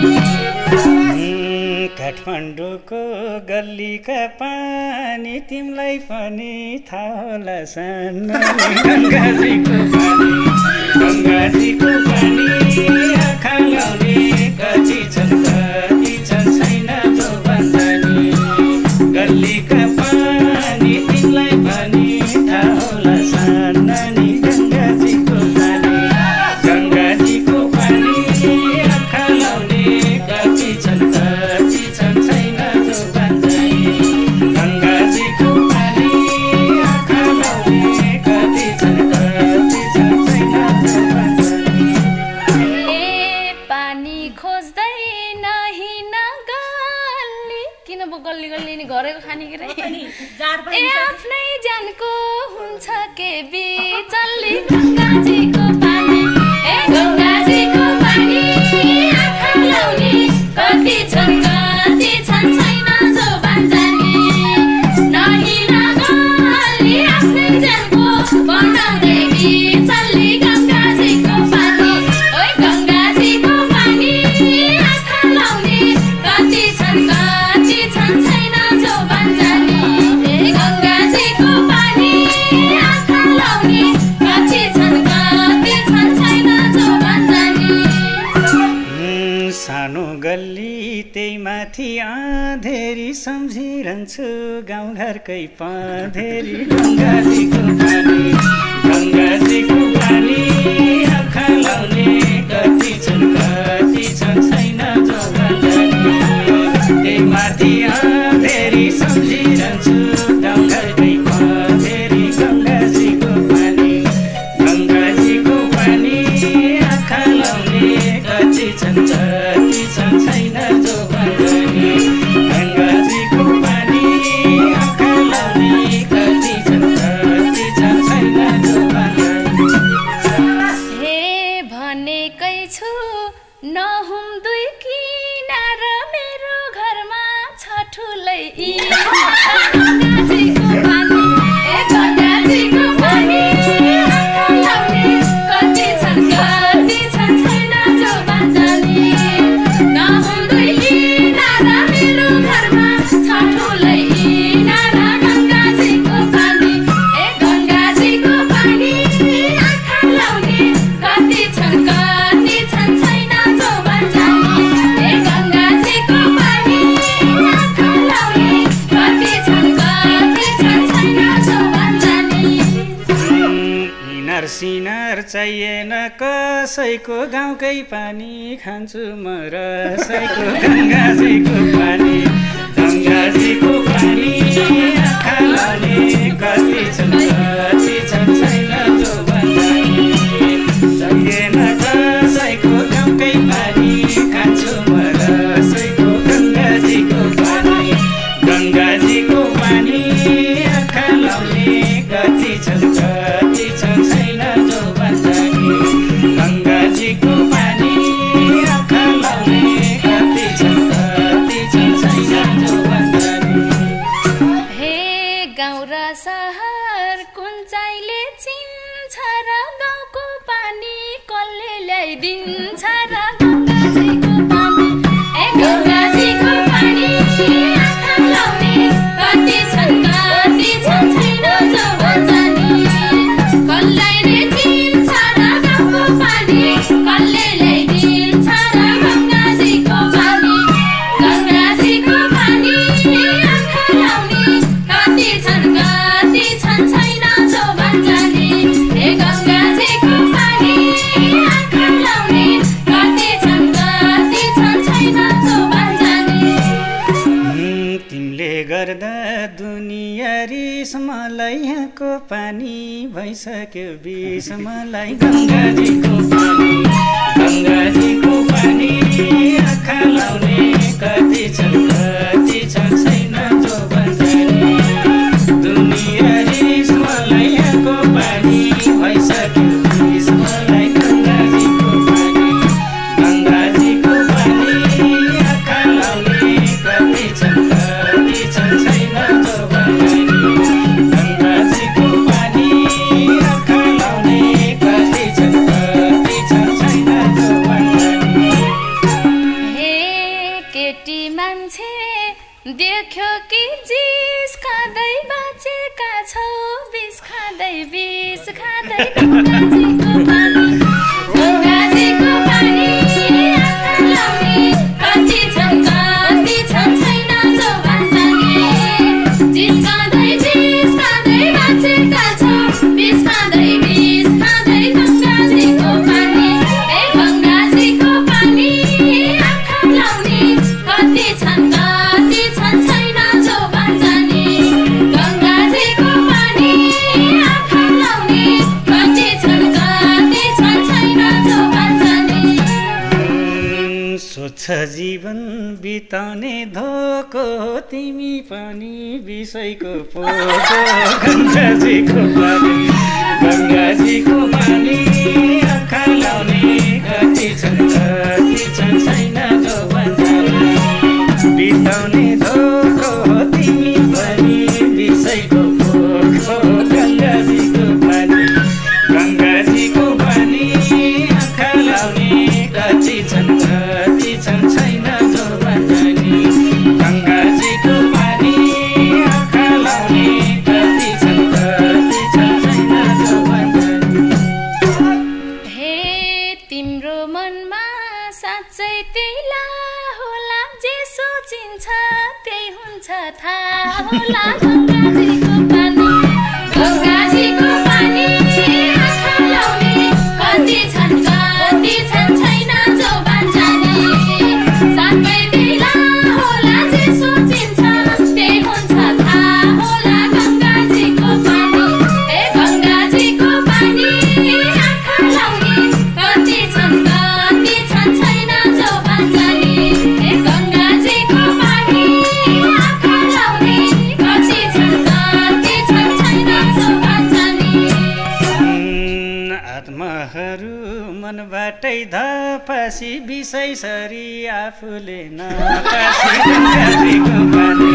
काठमाडौँको गल्लीका पानी तिमीलाई पनि थाहा होला सानो गङ्गाजीको पानी आँखा लाउने कति छन् छैन जोबान जाने गल्लीका पानी तिमीलाई पनि थाहा होला सानो गङ्गाजीको पानी आँखा लाउने कति छन् छैन जोबान जाने गङ्गाजीको पानी आँखा लाउने कति छन् छैन जोबान जाने पानी खोज्दै नहिन गल्ली किन गल्ली नि घरैको खानेकिरै आफ्नै ज्यानको हुन्छ के बिचल्ली गङ्गाजीको पानी गङ्गाजीको पानी आँखा लाउने कति छन् छैन जोबान जाने नहिन गल्ली आफ्नै ज्यानको बनाउँदै बिचल्ली गङ्गाजीको पानी गङ्गाजीको पानी आँखा लाउने कति छन् छैन जोबान जाने गङ्गाजीको पानी आँखा लाउने कति छन् छैन जोबान सानो गल्ली त्यही माथि आँधेरी सम्झिरहन्छु गाउँघरकै पाँधेरी गङ्गाजीको पानी आँखा लाउने कति छन् छैन जो त्यही माथि आँधेरी सम्झिरहन्छु गाउँघरकै पाँधेरी गङ्गाजीको पानी आँखा लाउने कति छन् छैन जो भन्ने गङ्गाजीको पानी आँखा लाउने कति छन् छैन जो भन्ने हे भनेकै छु नहुम दुई किनार मेरो घरमा छ ठुलै गङ्गाजीको पानी आँखा लाउने कति छन् छैन जो भन्जानी नहुम दुई किनार मेरो घरमा छ ठुलै गङ्गाजीको पानी आँखा लाउने कति छन् छैन जो भन्जानी गङ्गाजीको पानी आँखा लाउने कति छन् छैन जो भन्जानी इनार सिनार चाहिएन कसैको गाउँकै पानी खान्छु म रसैको गङ्गाजीको पानी आँखा लाउने कति छन् छैन जो भन्जानी चाहिएन कसैको गाउँकै पानी खान्छु म रसैको गङ्गाजीको पानी आँखा लाउने कति छन् छैन जो भन्जानी गङ्गाजीको पानी आँखा लाउने कति छन् छैन जो भन्जानी हे गाउँ र सहर कुन चाहिँले चिन्छ र गाउँको पानी कसले ल्याइदिन्छ र गङ्गाजीको पानी आँखा लाउने कति छन् छैन जो भन्जानी कसले चिन्छ र गाउँको पानी कसले ल्याइदिन्छ र गङ्गाजीको पानी आँखा लाउने कति छन् छैन जो भन्जानी गङ्गाजीको पानी आँखा लाउने कति छन् छैन जो भन्जानी तिमीले गर्दा दुनियाँ रिस मलाई यहाँको पानी भइसक्यो बिस मलाई गङ्गाजीको पानी आँखा लाउने कति छन् छैन जो भन्जानी दुनियाँ रिस मलाई यहाँको पानी भइसक्यो बिस मलाई गङ्गाजीको पानी आँखा लाउने कति छन् छैन जो भन्जानी गङ्गाजीको पानी आँखा लाउने कति छन् छैन जो भन्जानी हे केटी मान्छे देख्यो कि जिस खाँदै बाँचेका छौ बिस खाँदै गङ्गाजीको पानी आँखा लाउने कति छन् छैन जो भन्जानी जिस खाँदै बाँचेका छौ बिस खाँदै गङ्गाजीको पानी आँखा लाउने कति छन् छैन जो भन्जानी गङ्गाजीको पानी आँखा लाउने कति छन् छैन जो भन्जानी स्वच्छ जीवन बिताउने धोको तिमी पनि विषयको पोको गङ्गाजीको पानी आँखा लाउने कति छन् छैन जो भन्जानी बिताउने धोको तिमी पनि विषयको पोको गङ्गाजीको पानी आँखा लाउने कति छन् छैन जो भन्जानी गङ्गाजीको पानी आँखा लाउने कति छन् छैन जो भन्जानी हे तिम्रो मनमा साँच्चै त्यही सोचिन्छ त्यही हुन्छ थाहा होला गङ्गाजीको पानी गङ्गाजीको पानी आँखा लाउने कति छन् छैन जोबान जाने साथै दिला होला जे सोचिन्छ त्यही हुन्छ थाहा होला गङ्गाजीको पानी ए गङ्गाजीको पानी आँखा लाउने कति छन् छैन जोबान जाने ए गङ्गाजीको पानी आँखा लाउने कति छन् छैन जोबान जाने आत्माहरू मनबाटै धपासी विषयसरी आफूले नपासी गङ्गाजीको पानी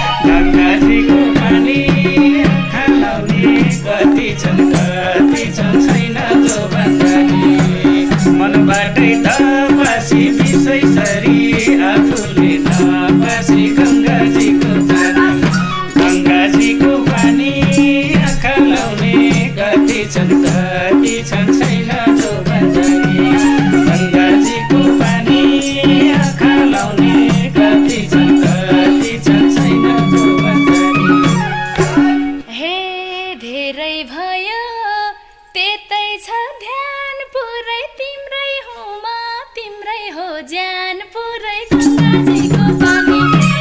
आँखा लाउने कति छन् छैन जोबान जाने मनबाटै धपासी विषयसरी आफूले नपासी गङ्गाजीको पानी आँखा लाउने कति छन् छैन जोबान जाने गङ्गाजीको पानी आँखा लाउने कति छन् छैन जोबान जाने हे धेरै भयो त्यतै छ ध्यान पुरै तिम्रै हो म तिम्रै हो ज्यान पुरै गङ्गाजीको पानी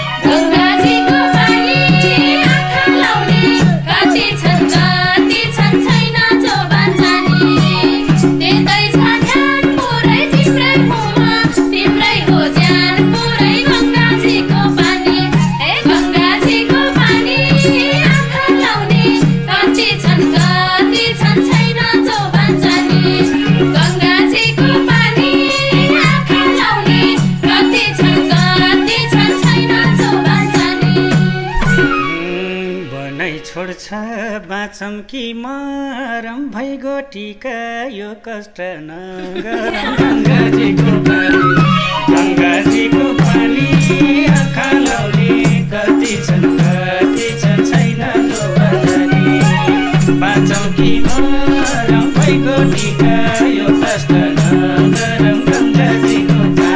आँखा लाउने कति छन् छैन जोबान जाने त्यतै छ ध्यान पुरै तिम्रै हो म तिम्रै हो ज्यान पुरै गङ्गाजीको पानी ए गङ्गाजीको पानी आँखा लाउने कति छन् छैन जोबान जाने गङ्गाजीको पानी आँखा लाउने कति छन् छैन जोबान जाने बनाइ छोड्छ बाँचम कि मरम भइगो टिका यो कष्ट नगरम गङ्गाजीको पानी आँखा लाउने कति छन् छैन जोबान जाने बाँचम कि मरम भइगो टिका यो कष्ट नगरम गङ्गाजीको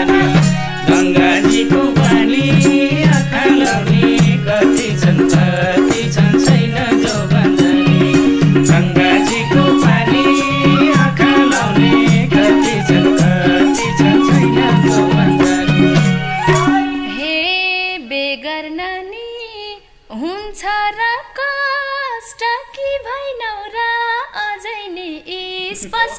पानी आँखा लाउने कति छन् छैन जोबान जाने गङ्गाजीको पानी आँखा लाउने कति छन् छैन जोबान जाने हे बेगर नानी हुन्छ र कष्ट कि भैनौ र अझै नि स्पष्ट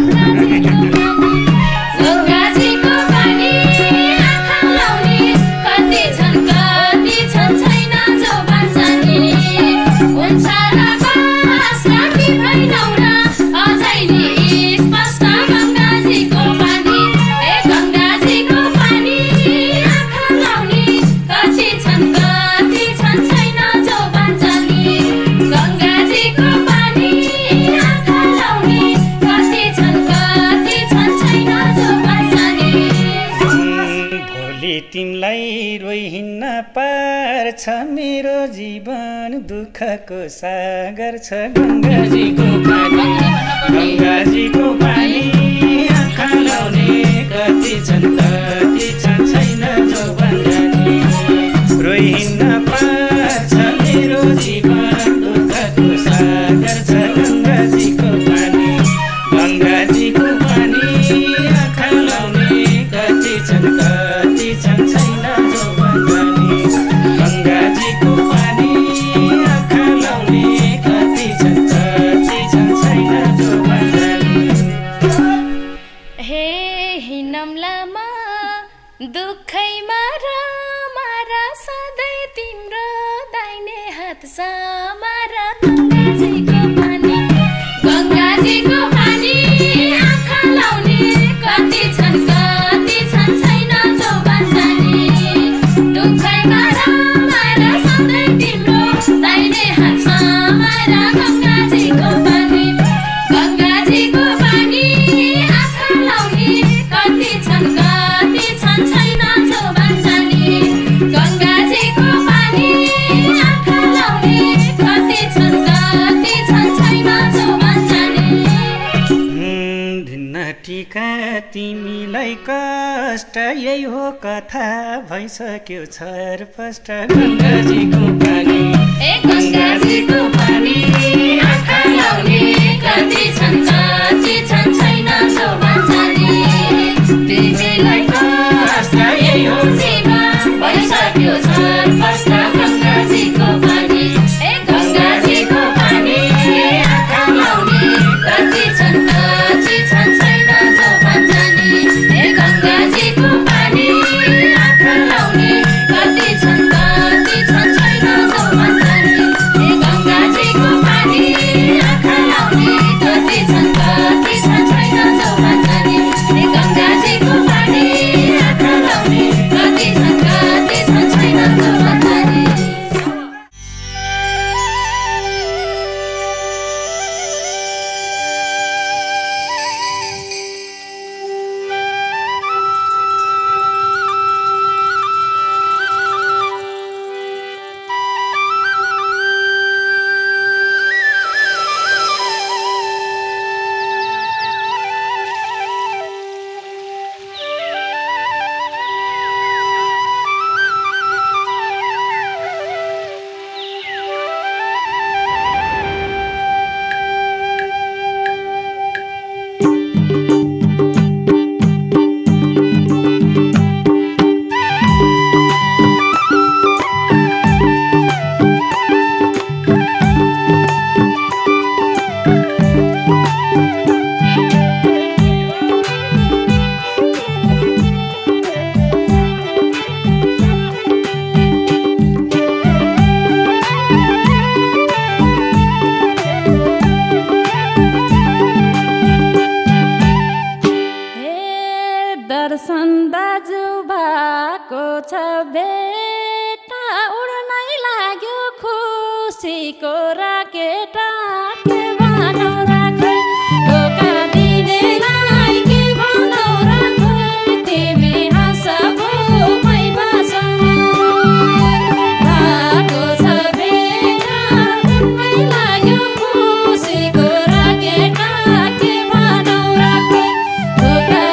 गङ्गाजीको पानी आँखा लाउने कति छन् छैन जोबान जाने हुन्छ र कष्ट कि भैनौ र अझै नि स्पष्ट गङ्गाजीको पानी ए गङ्गाजीको पानी आँखा लाउने कति छन् छैन जोबान जाने गङ्गाजीको पानी आँखा लाउने कति छन् छैन जोबान जाने भोलि तिमीलाई रोइ हिँड्न पार्छ मेरो जीवन दुःखको सागर छ गङ्गाजीको पानी आँखा लाउने कति छन् छैन जोबान जाने रोइ हिँड्न पार्छ मेरो जीवन दुःखको सागर छ गङ्गाजीको पानी आँखा लाउने कति छन् छैन जोबान जाने गङ्गाजीको पानी आँखा लाउने कति छन् छैन जोबान जाने हे हिनम लामा दुःखैमा मारा सधैँ तिम्रो दाहिने हात समारा गङ्गाजीको पानी आँखा लाउने कति छन् छैन जोबान जाने दुःखैमा मारा सधैँ तिम्रो दाहिने हात समारा गङ्गाजीको पानी आँखा लाउने कति छन् छैन जोबान जाने गङ्गाजीको पानी आँखा लाउने कति छन् छैन जोबान जाने तिमीलाई कष्ट यही हो कथा भइसक्यो छरपष्ट गङ्गाजीको पानी ए गङ्गाजीको पानी आँखा लाउने कति छन् कति छन् छैन चौबान जाने तिमीलाई कष्ट यही हो जीवन भइसक्यो छरपष्ट गङ्गाजीको पानी ए गङ्गाजीको पानी आँखा लाउने कति छन् छैन चौबान जाने ए गङ्गाजीको पानी आँखा लाउने कति छन् छैन चौबान जाने ए गङ्गाजीको पानी आँखा लाउने कति छन् छैन चौबान जाने ए गङ्गाजीको पानी आँखा लाउने कति छन् छैन चौबान जाने दर्शन दाजु भएको छ बेटा उड्नै लाग्यो खुसीको राकेटा के भनौ राखै धोका दिनेलाई के भनौ राखै तिमी हाँसबो मै बसौँ भएको छ बेटा उड्नै लाग्यो खुसीको राकेटा के भनौ राखै धोका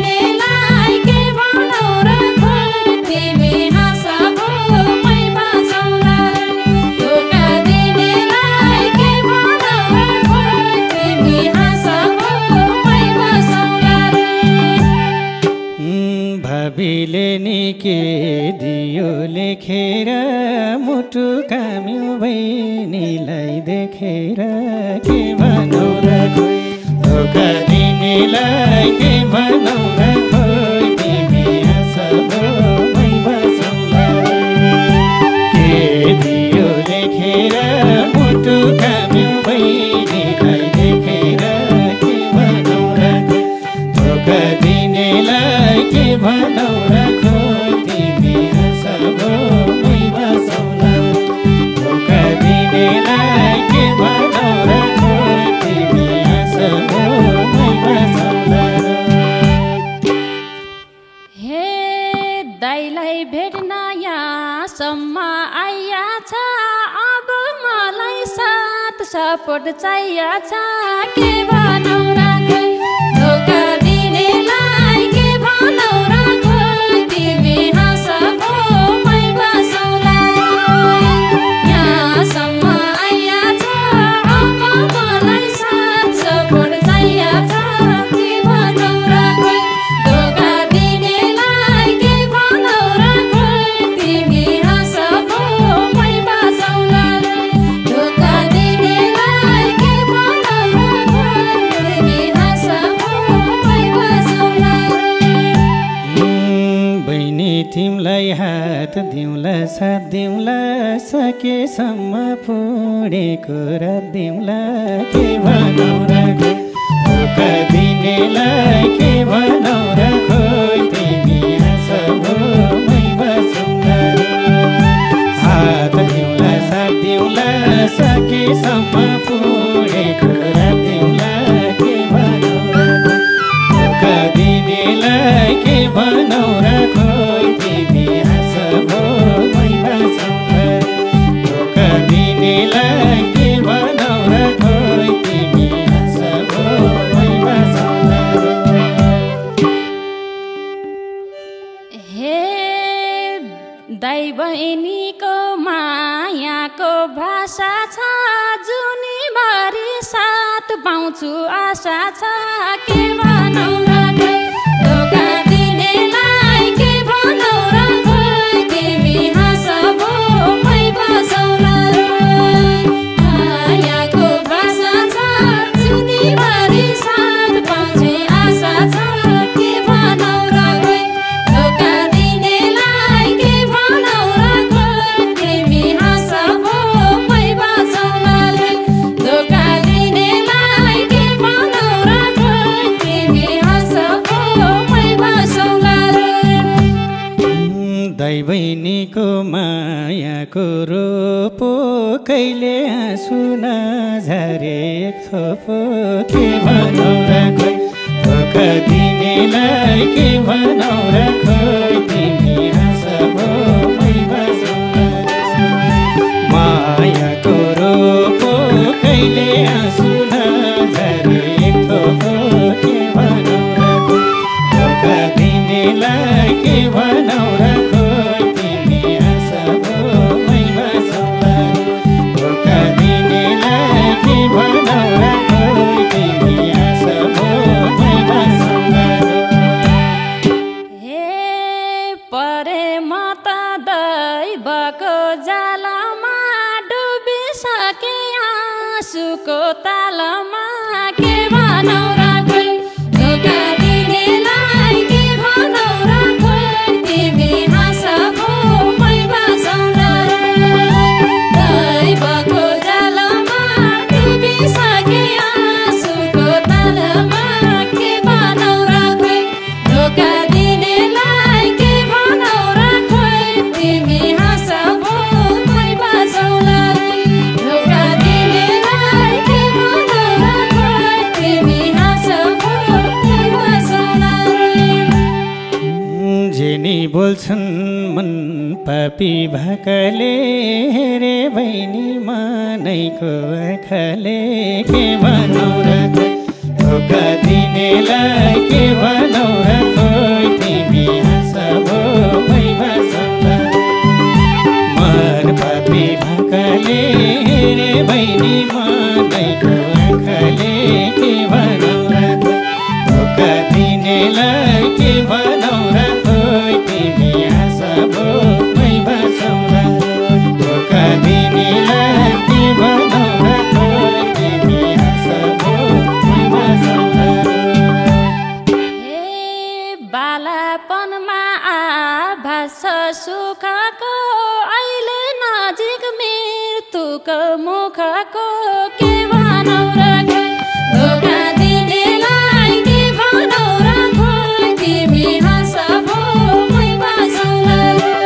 भाबीले निके दियो लेखेर मुटु काम्यो बहिनीलाई देखेर के भनौ र खोइ धोका दिनेलाई के भनौ र खोइ तिमी हाँसबो मै बसौँला के दियो लेखेर मुटु काम्यो बहिनीलाई देखेर के भनौ र खोइ धोका दिनेलाई के भनौ र खोइ तिमी हाँसबो मै बसौँला धोका दिनेलाई के भनौ र खोइ तिमी हाँसबो मै बसौँला हे दाइलाई भेट्न यहाँसम्म आइया छ अब मलाई साथ सपोर्ट चाहिया छ के भनौ र खोइ धोका दिनेलाई के भनौ र खोइ तिमी हाँसबो मै बसौँला यहाँसम्म आइया छ अब मलाई साथ सपोर्ट चाहिया छ के भनौ र खोइ धोका दिनेलाई के भनौ र खोइ तिमी हाँसबो मै बसौँला धोका दिनेलाई के भनौ र खोइ तिमी हाँसबो मै बसौँला बहिनी तिमीलाई हात दिउँला साथ दिउँला सकेसम्म पुडेको रात दिउँला के भनौ र खोइ धोका दिनेलाई के भनौ र खोइ तिमी हाँसबो मै बसौँला हात दिउँला साथ दिउँला सकेसम्म पुडेको रात दिउँला के भनौ र खोइ धोका दिनेलाई के भनौ र खोइ तिमी हाँसबो मै बसौँला धोका दिनेलाई के भनौ र खोइ तिमी हाँसबो मै बसौँला दाइ बहिनीको मायाको भाषा छ जुनीभरि साथ पाउँछु आशा छ के भनौ र धोका दिनेलाई के भनौ र तिमी हाँसबो मै बसौला मायाको भाषा छ जुनीभरि साथ पाउँछु आशा छ के भनौ र धोका दिनेलाई के भनौ र तिमी हाँसबो मै बसौला धोका दिनेलाई के भनौ र तिमी हाँसबो मै बसौला दाइ बहिनीको मायाको रोपो कहिले आँसु नझरे एक थोपो के भनौ र खोइ धोका दिनेलाई के भनौ र खोइ तिमी हाँसबो मै बसौला मायाको रोपो कहिले आँसु नझरे एक थोपो के भनौ र खोइ धोका दिनेलाई के भनौ र खोइ तिमी हाँसबो मै बसौला धोका दिनेलाई के भनौ र खोइ तिमी हाँसबो मै बसौला हे परे म त दैवको जालमा डुबिसके आँसुको तालमा के भनौ र खोइ धोका दिनेलाई के भनौ र खोइ तिमी हाँसबो मै बसौला दैवको जालमा डुबिसके आँसुको तालमा के भनौ र खोइ धोका दिनेलाई के भनौ र खोइ तिमी हाँसबो मै बसौला धोका दिनेलाई के भनौ र खोइ तिमी हाँसबो मै बसौला जेनी बोल्छन् मन पापी भएकाले रे बहिनी मनैको आँखाले के भनौ र खोइ धोका दिनेलाई के भनौ र खोइ तिमी हाँसबो मै बसौला मन पापी भएकाले रे बहिनी मनैको आँखाले के भनौ र खोइ धोका दिनेलाई के भनौ र खोइ तिमी हाँसबो मै बसौला धोका दिनेलाई के भनौ र खोइ तिमी हाँसबो मै बसौला हे बालापनमा आभास सुखको अहिले नजिक मृत्युको मुखको के भनौ र खोइ धोका दिनेलाई के भनौ र खोइ तिमी हाँसबो मै बसौला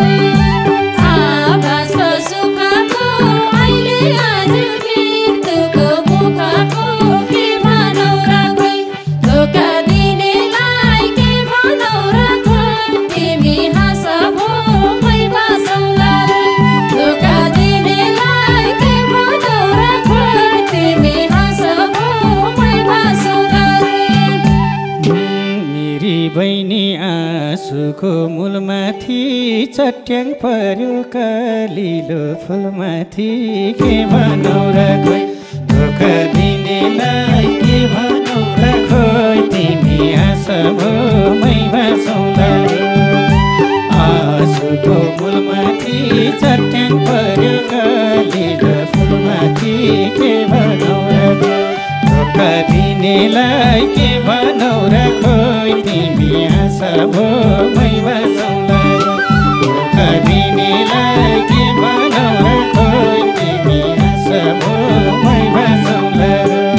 आभास सुखको अहिले नजिक मृत्युको मुखको के भनौ र खोइ धोका दिनेलाई के भनौ र खोइ तिमी हाँसबो मै बसौला धोका दिनेलाई के भनौ र खोइ तिमी हाँसबो मै बसौला मेरी बहिनी आँसुको मूलमाथि चट्याङ पर्यो कलिलो फुलमाथि के भनौ र खोइ धोका दिनेलाई के भनौ र खोइ तिमी हाँसबो मै बसौला आँसुको मूलमाथि चट्याङ पर्यो कलिलो फुलमाथि के भनौ र खोइ धोका दिनेलाई के भनौ र खोइ तिमी हाँसबो मै बसौला धोका दिनेलाई के भनौ र खोइ तिमी हाँसबो मै बसौला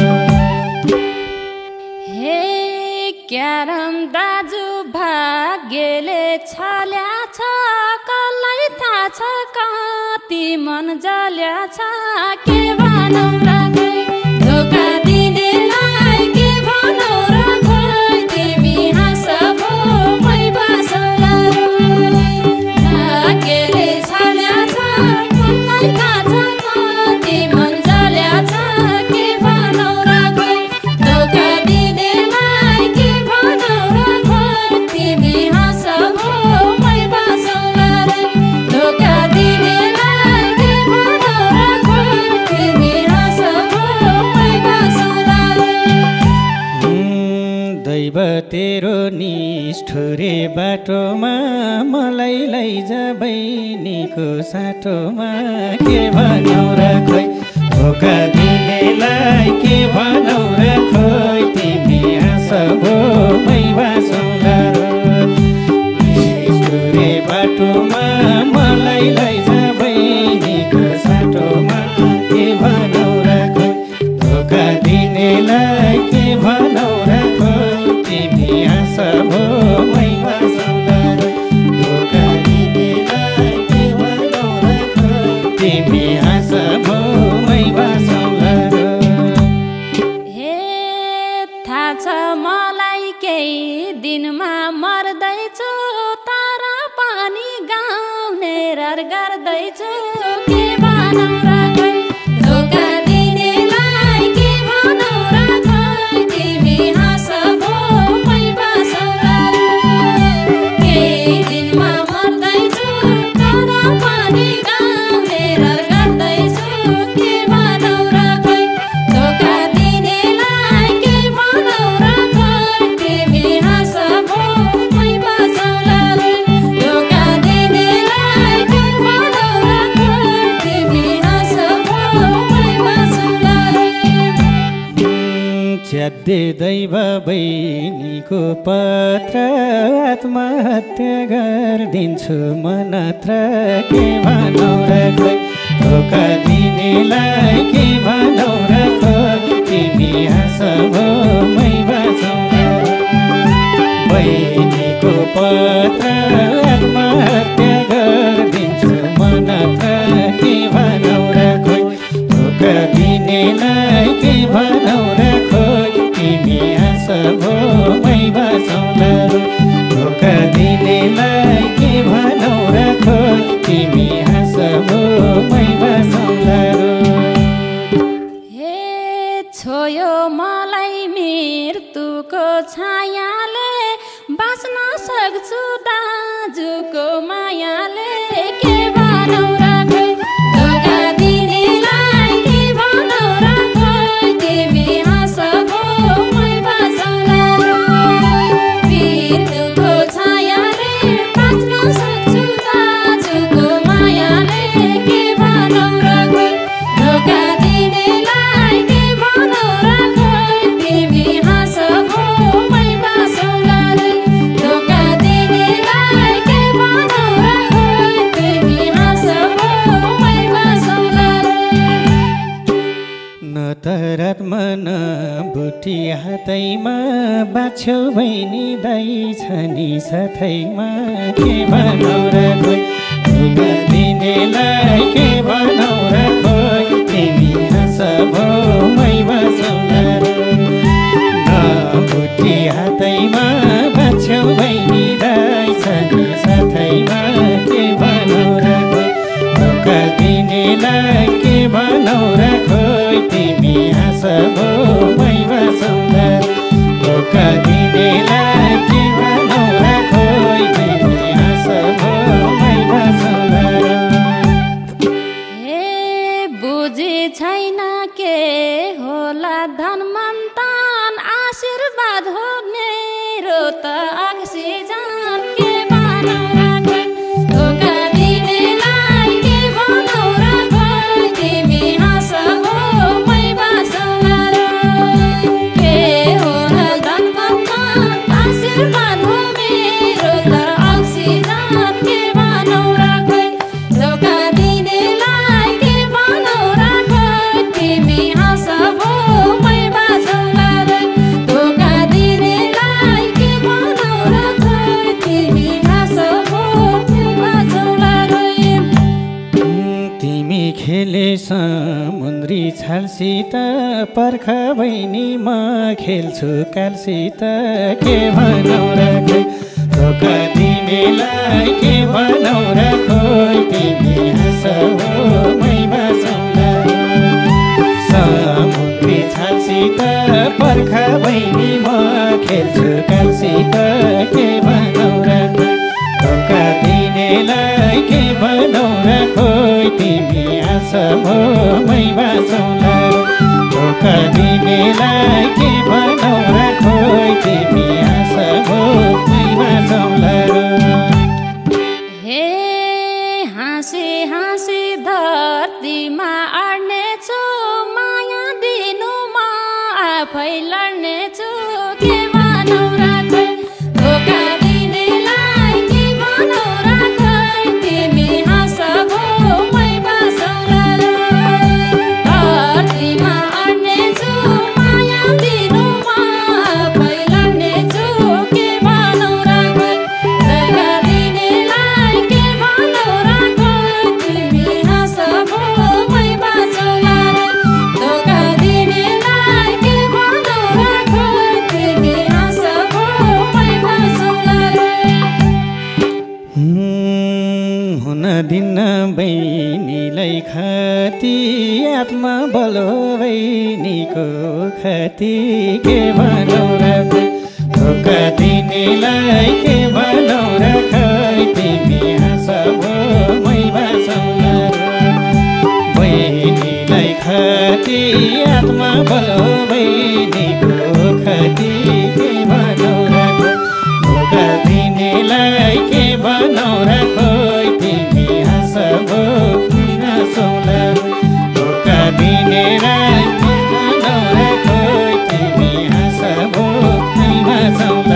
हे क्यारम दाजु भाग्यले छल्या छ कसलाई थाहा छ कति मन जल्या छ के भनौ र खोइ धोका दिनेलाई के भनौ र खोइ तिमी हाँसबो मै बसौला भाग्यले छल्या छ कसलाई थाहा छ कति मन जल्या छ के भनौ र खोइ धोका दिनेलाई के भनौ र खोइ तिमी हाँसबो मै बसौला ठुरे बाटोमा मलाई लैजा बहिनीको साटोमा के भनौ र खोइ धोका दिनेलाई के भनौ र खोइ तिमी हाँसबो मै बाँचौला र ठुरे बाटोमा मलाई लैजा बहिनीको साटोमा के भनौ र खोइ धोका दिनेलाई के भनौ र खोइ तिमी हाँसबो मै बाँचौला र धोका दिनेलाई के भनौ र खोइ तिमी हाँसबो मै बाँचौला र हे थाहा छ मलाई केही दिनमा मर्दैछु तर पनि गाउने रहर गर्दैछु के भनौ र खोइ धोका दिनेलाई के भनौ र खोइ तिमी हाँसबो मै बाँचौला र केही दिनमा मर्दैछु तर पनि गाउने रहर गर्दैछु के भनौ र खोइ धोका दिनेलाई के भनौ र खोइ तिमी हाँसबो मै बाँचौला र धोका दिनेलाई के भनौ र खोइ तिमी हाँसबो मै बाँचौला र च्याद्दे दैव बहिनीको पत्र आत्महत्या गरिदिन्छु म नत्र के भनौ र खोइ धोका दिनेलाई के भनौ र खोइ तिमी हाँसबो मै बाँचौला र बहिनीको पत्र आत्महत्या गरिदिन्छु म नत्र के भनौ र खोइ धोका दिनेलाई के भनौ र खोइ तिमी हाँसबो मै बाँचौला र धोका दिनेलाई के भनौ र खोइ तिमी हाँसबो मै बाँचौला र हे छोयो मलाई मृत्युको छायाले बाँच्न सक्छु दाजुको मायाले के भनौ र खोइ धोका दिनेलाई के भनौ र खोइ तिमी हाँसबो मै बाँचौला र मृत्युको छायाले बाँच्न सक्छु दाजुको मायाले के भनौ र खोइ धोका दिनेलाई के भनौ र खोइ तिमी हाँसबो मै बाँचौला र धोका दिनेलाई के भनौ र खोइ तिमी हाँसबो मै बाँचौला र न त रातमा न बुटी हातैमा बाछ्यौ बहिनी दाइ छ नि साथैमा के भनौ र खोइ धोका दिनेलाई के भनौ र खोइ तिमी हाँसबो मै बाँचौला र न बुटी हातैमा बाछ्यौ बहिनी दाइ छ नि साथैमा के भनौ र खोइ धोका दिनेलाई के भनौ र खोइ तिमी हाँसबो मै बाँचौला र धोका दिनेलाई के भनौ र खोइ तिमी हाँसबो मै बाँचौला र हे बुझी छैन के होला धनमन्तान आशीर्वाद हो मेरो त अक्सिजन के भनौ र खोइ धोका दिनेलाई के भनौ र खोइ तिमी हाँसबो मै बाँचौला र के होला धनमन्तान आशीर्वाद हो मेरो त अक्सिजन के भनौ र खोइ धोका दिनेलाई के भनौ र खोइ तिमी हाँसबो मै बाँचौला र धोका दिनेलाई के भनौ र खोइ तिमी हाँसबो मै बाँचौला र तिमी खेले समुद्री छालसित पर्ख बहिनी म खेल्छु कालसित के भनौ र खोइ धोका दिनेलाई के भनौ र खोइ तिमी हाँसबो मै बाँचौला र समुद्री छालसित पर्ख बहिनी म खेल्छु कालसित के भनौ र खोइ धोका दिनेलाई के भनौ र खोइ तिमी हाँसबो मै बाँचौला र धोका दिनेलाई के भनौ र खोइ तिमी हाँसबो मै बाँचौला दिन बहिनीलाई खती आत्मा बलो बहिनीको खती के भनौँ र धोका दिनेलाई के भनौँ र तिमी हाँसबो मै बाँचौला बहिनीलाई खती आत्मा बलो बहिनीको खती के भनौँ र धोका दिनेलाई के भनौँ र तिमी हाँसबो मै बाँचौला धोका दिनेलाई के भनौँ र तिमी हाँसबो मै बाँचौला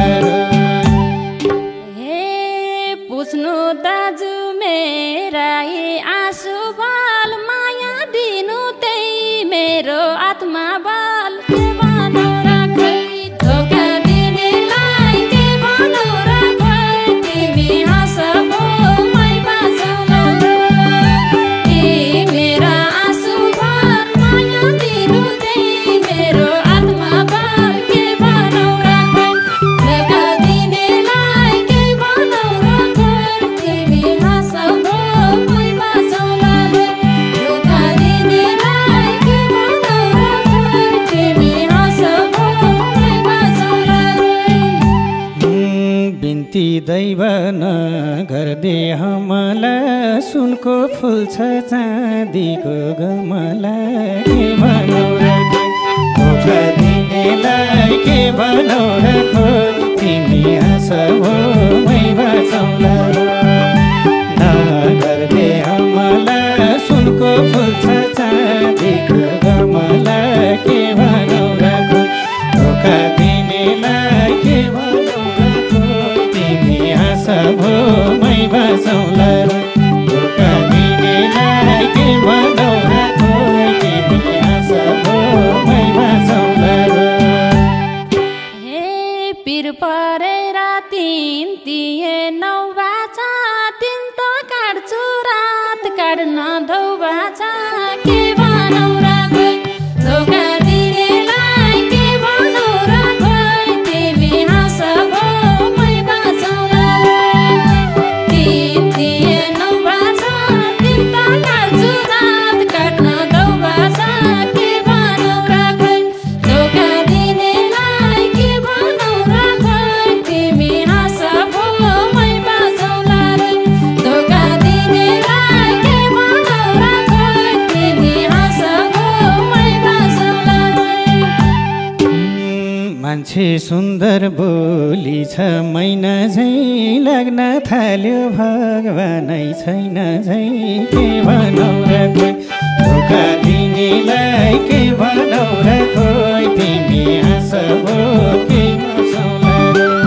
पुछ्नु दाजु मेरा आँसु बाल माया दिनु त्यही मेरो आत्मा बाल के भनौँ र धोका दिनेलाई के भनौँ र तिमी हाँसबो मै बाँचौला मेरा आँसु बाल माया दिनु त्यही मेरो आत्मा बाल के भनौँ र धोका दिनेलाई के भनौँ र तिमी हाँसबो मै बाँचौला धोका दिनेलाई के भनौँ र तिमी हाँसबो मै बाँचौला बिन्ती दैव नगर्दे हमला सुनको फुल छ चाँदीको गमला के भनौँ र धोका दिनेलाई के भनौँ र तिमी हाँसबो मै बाँचौला नगर्दे हमला सुनको फुल छ चाँदीको गमला के भनौँ र धोका दिनेलाई के भनौँ र तिमी हाँसबो मै बाँचौला धोका दिनेलाई के भनौँ र तिमी हाँसबो मै बाँचौला पिर परेर तिन तिए नौ बाचा तिन त काट्छु रात काट्न धौ बाचा के भनौँ र धोका दिनेलाई के भनौँ र तिमी हाँसबो मै बाँचौला तिन तिए नौ बाचा तिन त काट्छु रात काट्न धौ बाचा के भनौँ र धोका दिनेलाई के भनौँ र तिमी हाँसबो मै बाँचौला धोका दिनेलाई के भनौँ र तिमी हाँसबो मै बाँचौला मान्छे सुन्दर बोली छ मैना झैँ लाग्न थाल्यो भगवानै छैन झैँ के भनौँ र धोका दिनेलाई के भनौँ र तिमी हाँसबो के हाँसौला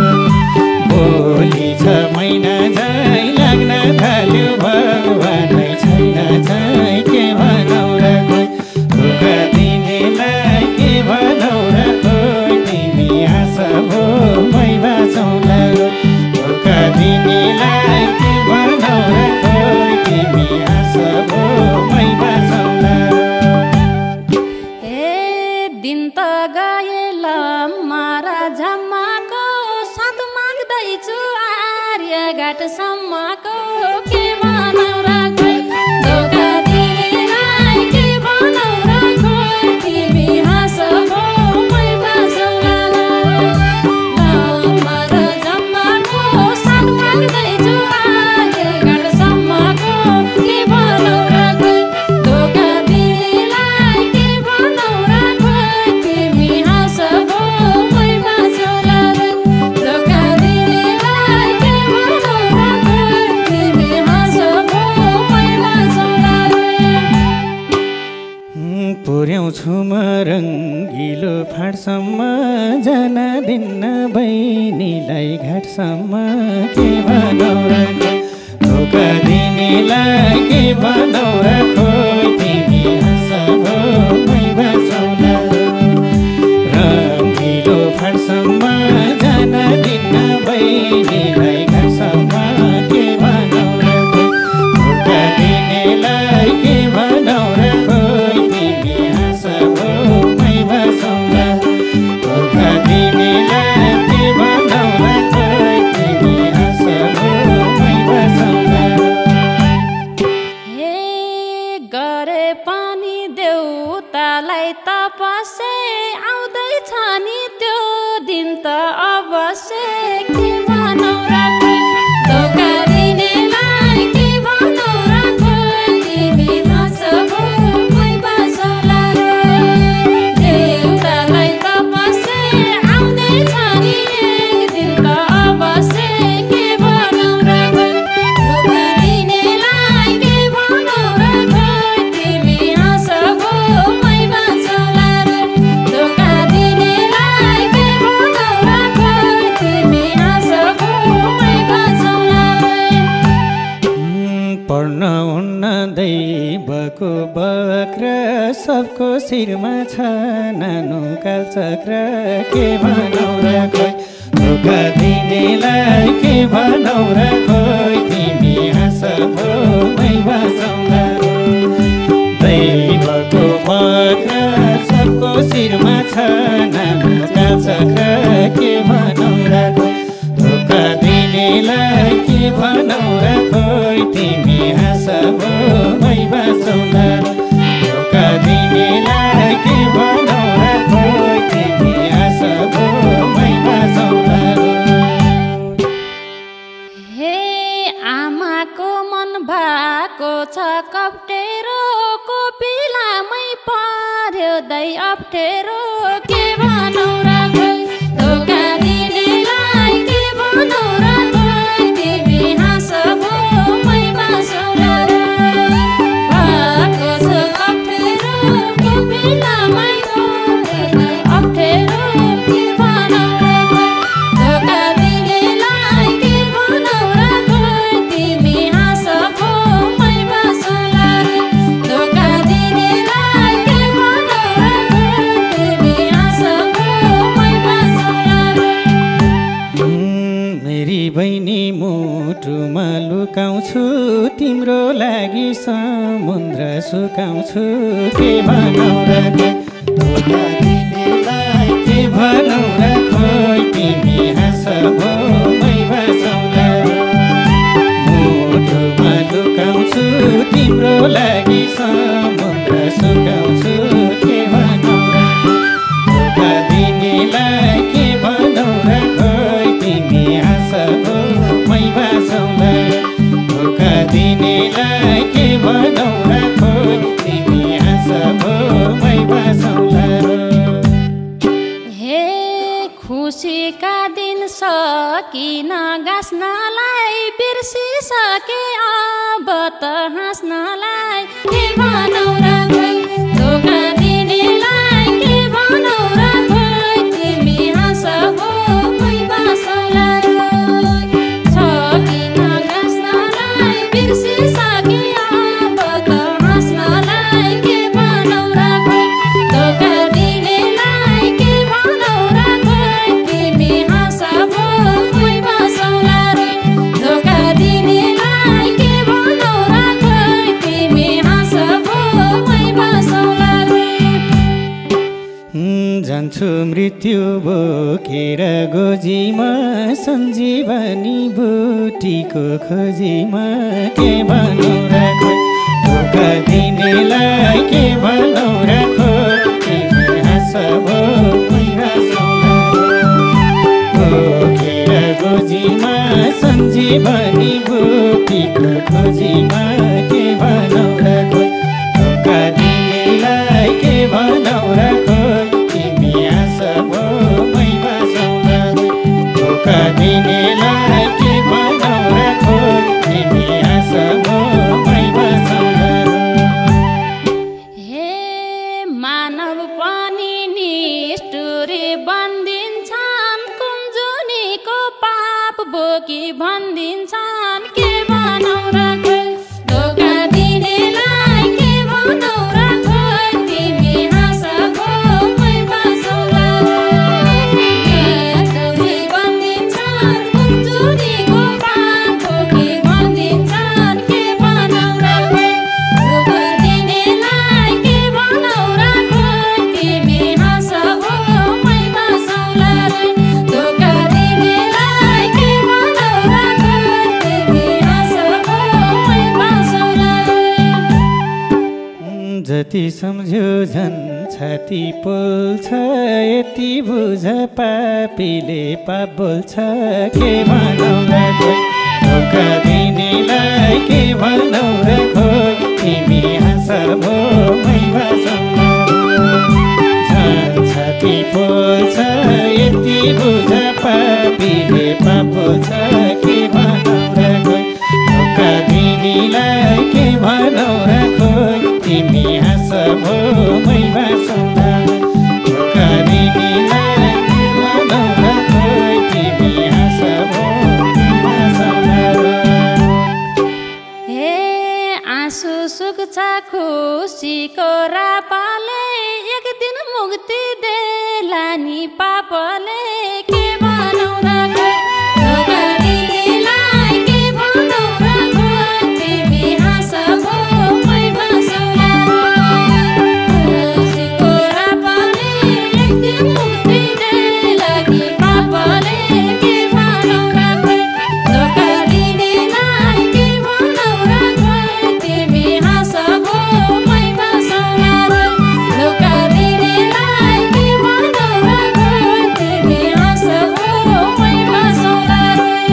बोली छ मैना झैँ लाग्न थाल्यो भगवानै छैन झैँ के भनौँ र धोका दिनेलाई के भनौँ र तिमी हाँसबो मै बाँचौला धोका दिनेलाई के भनौँ र तिमी हाँसबो मै बाँचौला दिन त गए लम्मारा झम्माको साथ माग्दैछु आर्यघाटसम्मको के भनौँ र धोका दिनेलाई के भनौँ र तिमी हाँसबो मै बाँचौला लम्मारा झम्माको साथ माग्दैछु आर्यघाटसम्मको के भनौँ र धोका दिनेलाई के भनौँ र तिमी हाँसबो मै बाँचौला धोका दिनेलाई के भनौँ र तिमी हाँसबो मै बाँचौला पुर्याउँछु म रङ्गिलो फाटसम्म जान दिन्न बहिनीलाई घाटसम्म के भनौँ र धोका दिनेलाई के भनौँ र तिमी हाँसबो मै बाँचौला रङ्गिलो फाटसम्म जान दिन्न बहिनीलाई घाटसम्म के भनौँ र धोका दिनेलाई के भनौँ र तिमी हाँसबो मै बाँचौला धोका दिनेलाई के भनौँ र तिमी हाँसबो मै बाँचौला पढ्न उड्न दैवको बक्र सबको शिरमा छ नानो कालचक्र के भनौ र खोइ धोका दिनेलाई के भनौ र खोइ तिमी हाँस भोमै बसौला दैवको बक्र सबको शिरमा छ नानो कालचक्र के भनौ र खोइ धोका दिनेलाई के भनौ र खोइ तिमी हाँस भोमै बसौला धोका दिनेलाई के भनौ र खोइ तिमी हाँस भोमै बसौला हे आमाको मन भएको छ कप्टेरो कोपिलामै पर्यो दै अप्ठेरो के भनौ र खोइ धोका दिनेलाई के भनौ र खोइ तिमी हाँस भोमै बसौला भएको छ कप्टेरो कोपिलामै पर्यो दै अप्ठेरो के भनौ र खोइ धोका दिनेलाई के भनौ र खोइ तिमी हाँस भोमै बसौला धोका दिनेलाई के भनौ र खोइ तिमी हाँस भोमै बसौला मेरी बहिनी मुटुमा लुकाउँछु तिम्रो लागि समुद्र सुकाउँछु के भनौ र खोइ धोका दिनेलाई के भनौ र खोइ तिमी हाँस भोमै बसौला मुटुमा लुकाउँछु तिम्रो लागि समुद्र सुकाउँछु के भनौ र धोका दिनेलाई के भनौ र खोइ तिमी हाँस भोमै बसौला धोका दिनेलाई के भनौ र खोइ तिमी हाँस भोमै बसौला हे खुसीका दिन सकिन गाँस्नलाई बिर्सिसके अब त हाँस्नलाई के भनौ र खोइ धोका दिनेलाई के भनौ र खोइ तिमी हाँस भोमै बसौला सकिन गाँस्नलाई बिर्सिसके अब त हाँस्नलाई के भनौ र खोइ धोका दिनेलाई के भनौ र खोइ तिमी हाँस भोमै बसौला धोका दिनेलाई के भनौ र खोइ तिमी हाँस भोमै बसौला जान्छु मृत्यु बोकेर गोजीमा सञ्जीवनी बुटीको खोजीमा के भनौ र खोइ धोका दिनेलाई के भनौ र खोइ तिमी हाँस भोमै बसौला बोकेर गोजीमा सञ्जीवनी बुटीको खोजीमा के भनौ र खोइ धोका दिनेलाई के भनौ र खोइ तिमी हाँस भोमै बसौला धोका दिनेलाई के भनौ र खोइ तिमी हाँस भोमै बसौला हे मानव पनि निष्ठुरी बन्दिन्छन् कुञ्जुनीको पाप बोकी भन्दिन्छन् के भनौ र खोइ धोका दिनेलाई के भनौ र खोइ तिमी हाँस भोमै बसौला निष्ठुरी बन्दिन्छन् कुञ्जुनीको पाप बोकी भन्दिन्छन् के भनौ र खोइ धोका दिनेलाई के भनौ र खोइ तिमी हाँस भोमै बसौला धोका दिनेलाई के भनौ र खोइ तिमी हाँस भोमै बसौला जति सम्झ्यो झन् छाती पोल्छ यति बुझ पापीले पाप बोल्छ के भनौ र खोइ धोका दिनेलाई के भनौ र खोइ तिमी हाँस भोमै बसौला झन् छाती पोल्छ यति बुझ पापीले पाप बोल्छ के भनौ र खोइ धोका दिनेलाई के भनौ र खोइ तिमी हाँस भोमै बसौला धोका दिनेलाई के भनौ र खोइ तिमी हाँस भोमै बसौला आँसु सुक्छ खुसीको रापाले एक दिन मुक्ति देला नि पापले के भनौँ र धोका दिनेलाई के भनौँ र तिमी हाँसबो मै बसौँला खुसीको रापाले एक दिन मुक्ति देला नि पापले के भनौँ र धोका दिनेलाई के भनौँ र तिमी हाँसबो मै बसौँला धोका दिनेलाई के भनौँ र तिमी हाँसबो मै बसौँला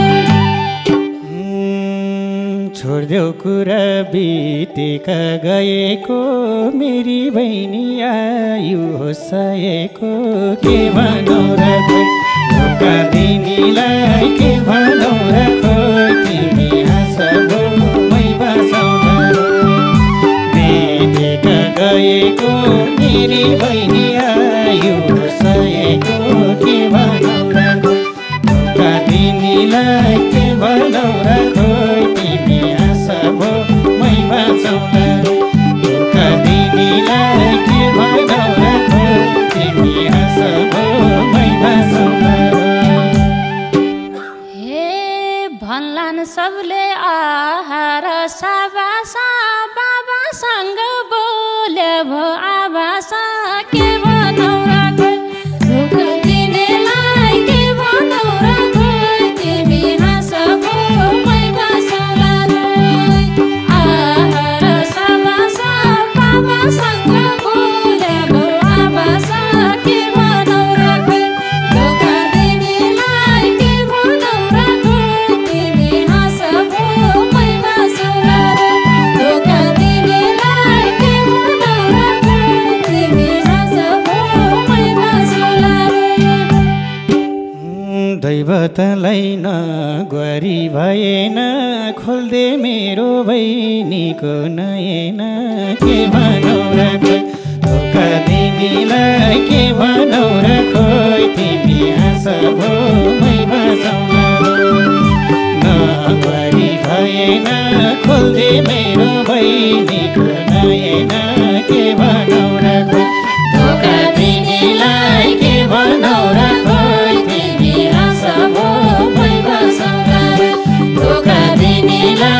छोडिदेऊ कुरा बितेका गएको मेरी बहिनी आयु होसाएको के भनौँ र धोका दिनेलाई के भनौँ र तिमी हाँसबो मै बसौँला बितेका गएको मेरी बहिनी आयु होसाएको के भनौँ र धोका दिनेलाई के भनौँ र तिमी हाँसबो मै बसौँला धोका दिनेलाई के भनौँ र तिमी हाँसबो मै बसौँला हे भन्लान् सबले आहार साबासा बाबासँग बोल्यो भो आबासा के भनौँ र धोका दिनेलाई के भनौँ र तिमी हाँसबो मै बसौँला आहार साबासा बाबासँग बोल्यो भो आबासा के भनौँ र धोका दिनेलाई के भनौँ र तिमी हाँसबो मै बसौँला धोका दिनेलाई के भनौँ र तिमी हाँसबो मै बसौँला दैवतलाई नगरी भएन खोल्दे मेरो बहिनीको नयन के भनौँ र धोका दिनेलाई के भनौँ र तिमी हाँसबो मै बसौँला नगरी भएन खोल्दे मेरो बहिनीको नयन के भनौँ र धोका दिनेलाई के भनौँ र तिमी हाँसबो मै बसौँला धोका दिनेलाई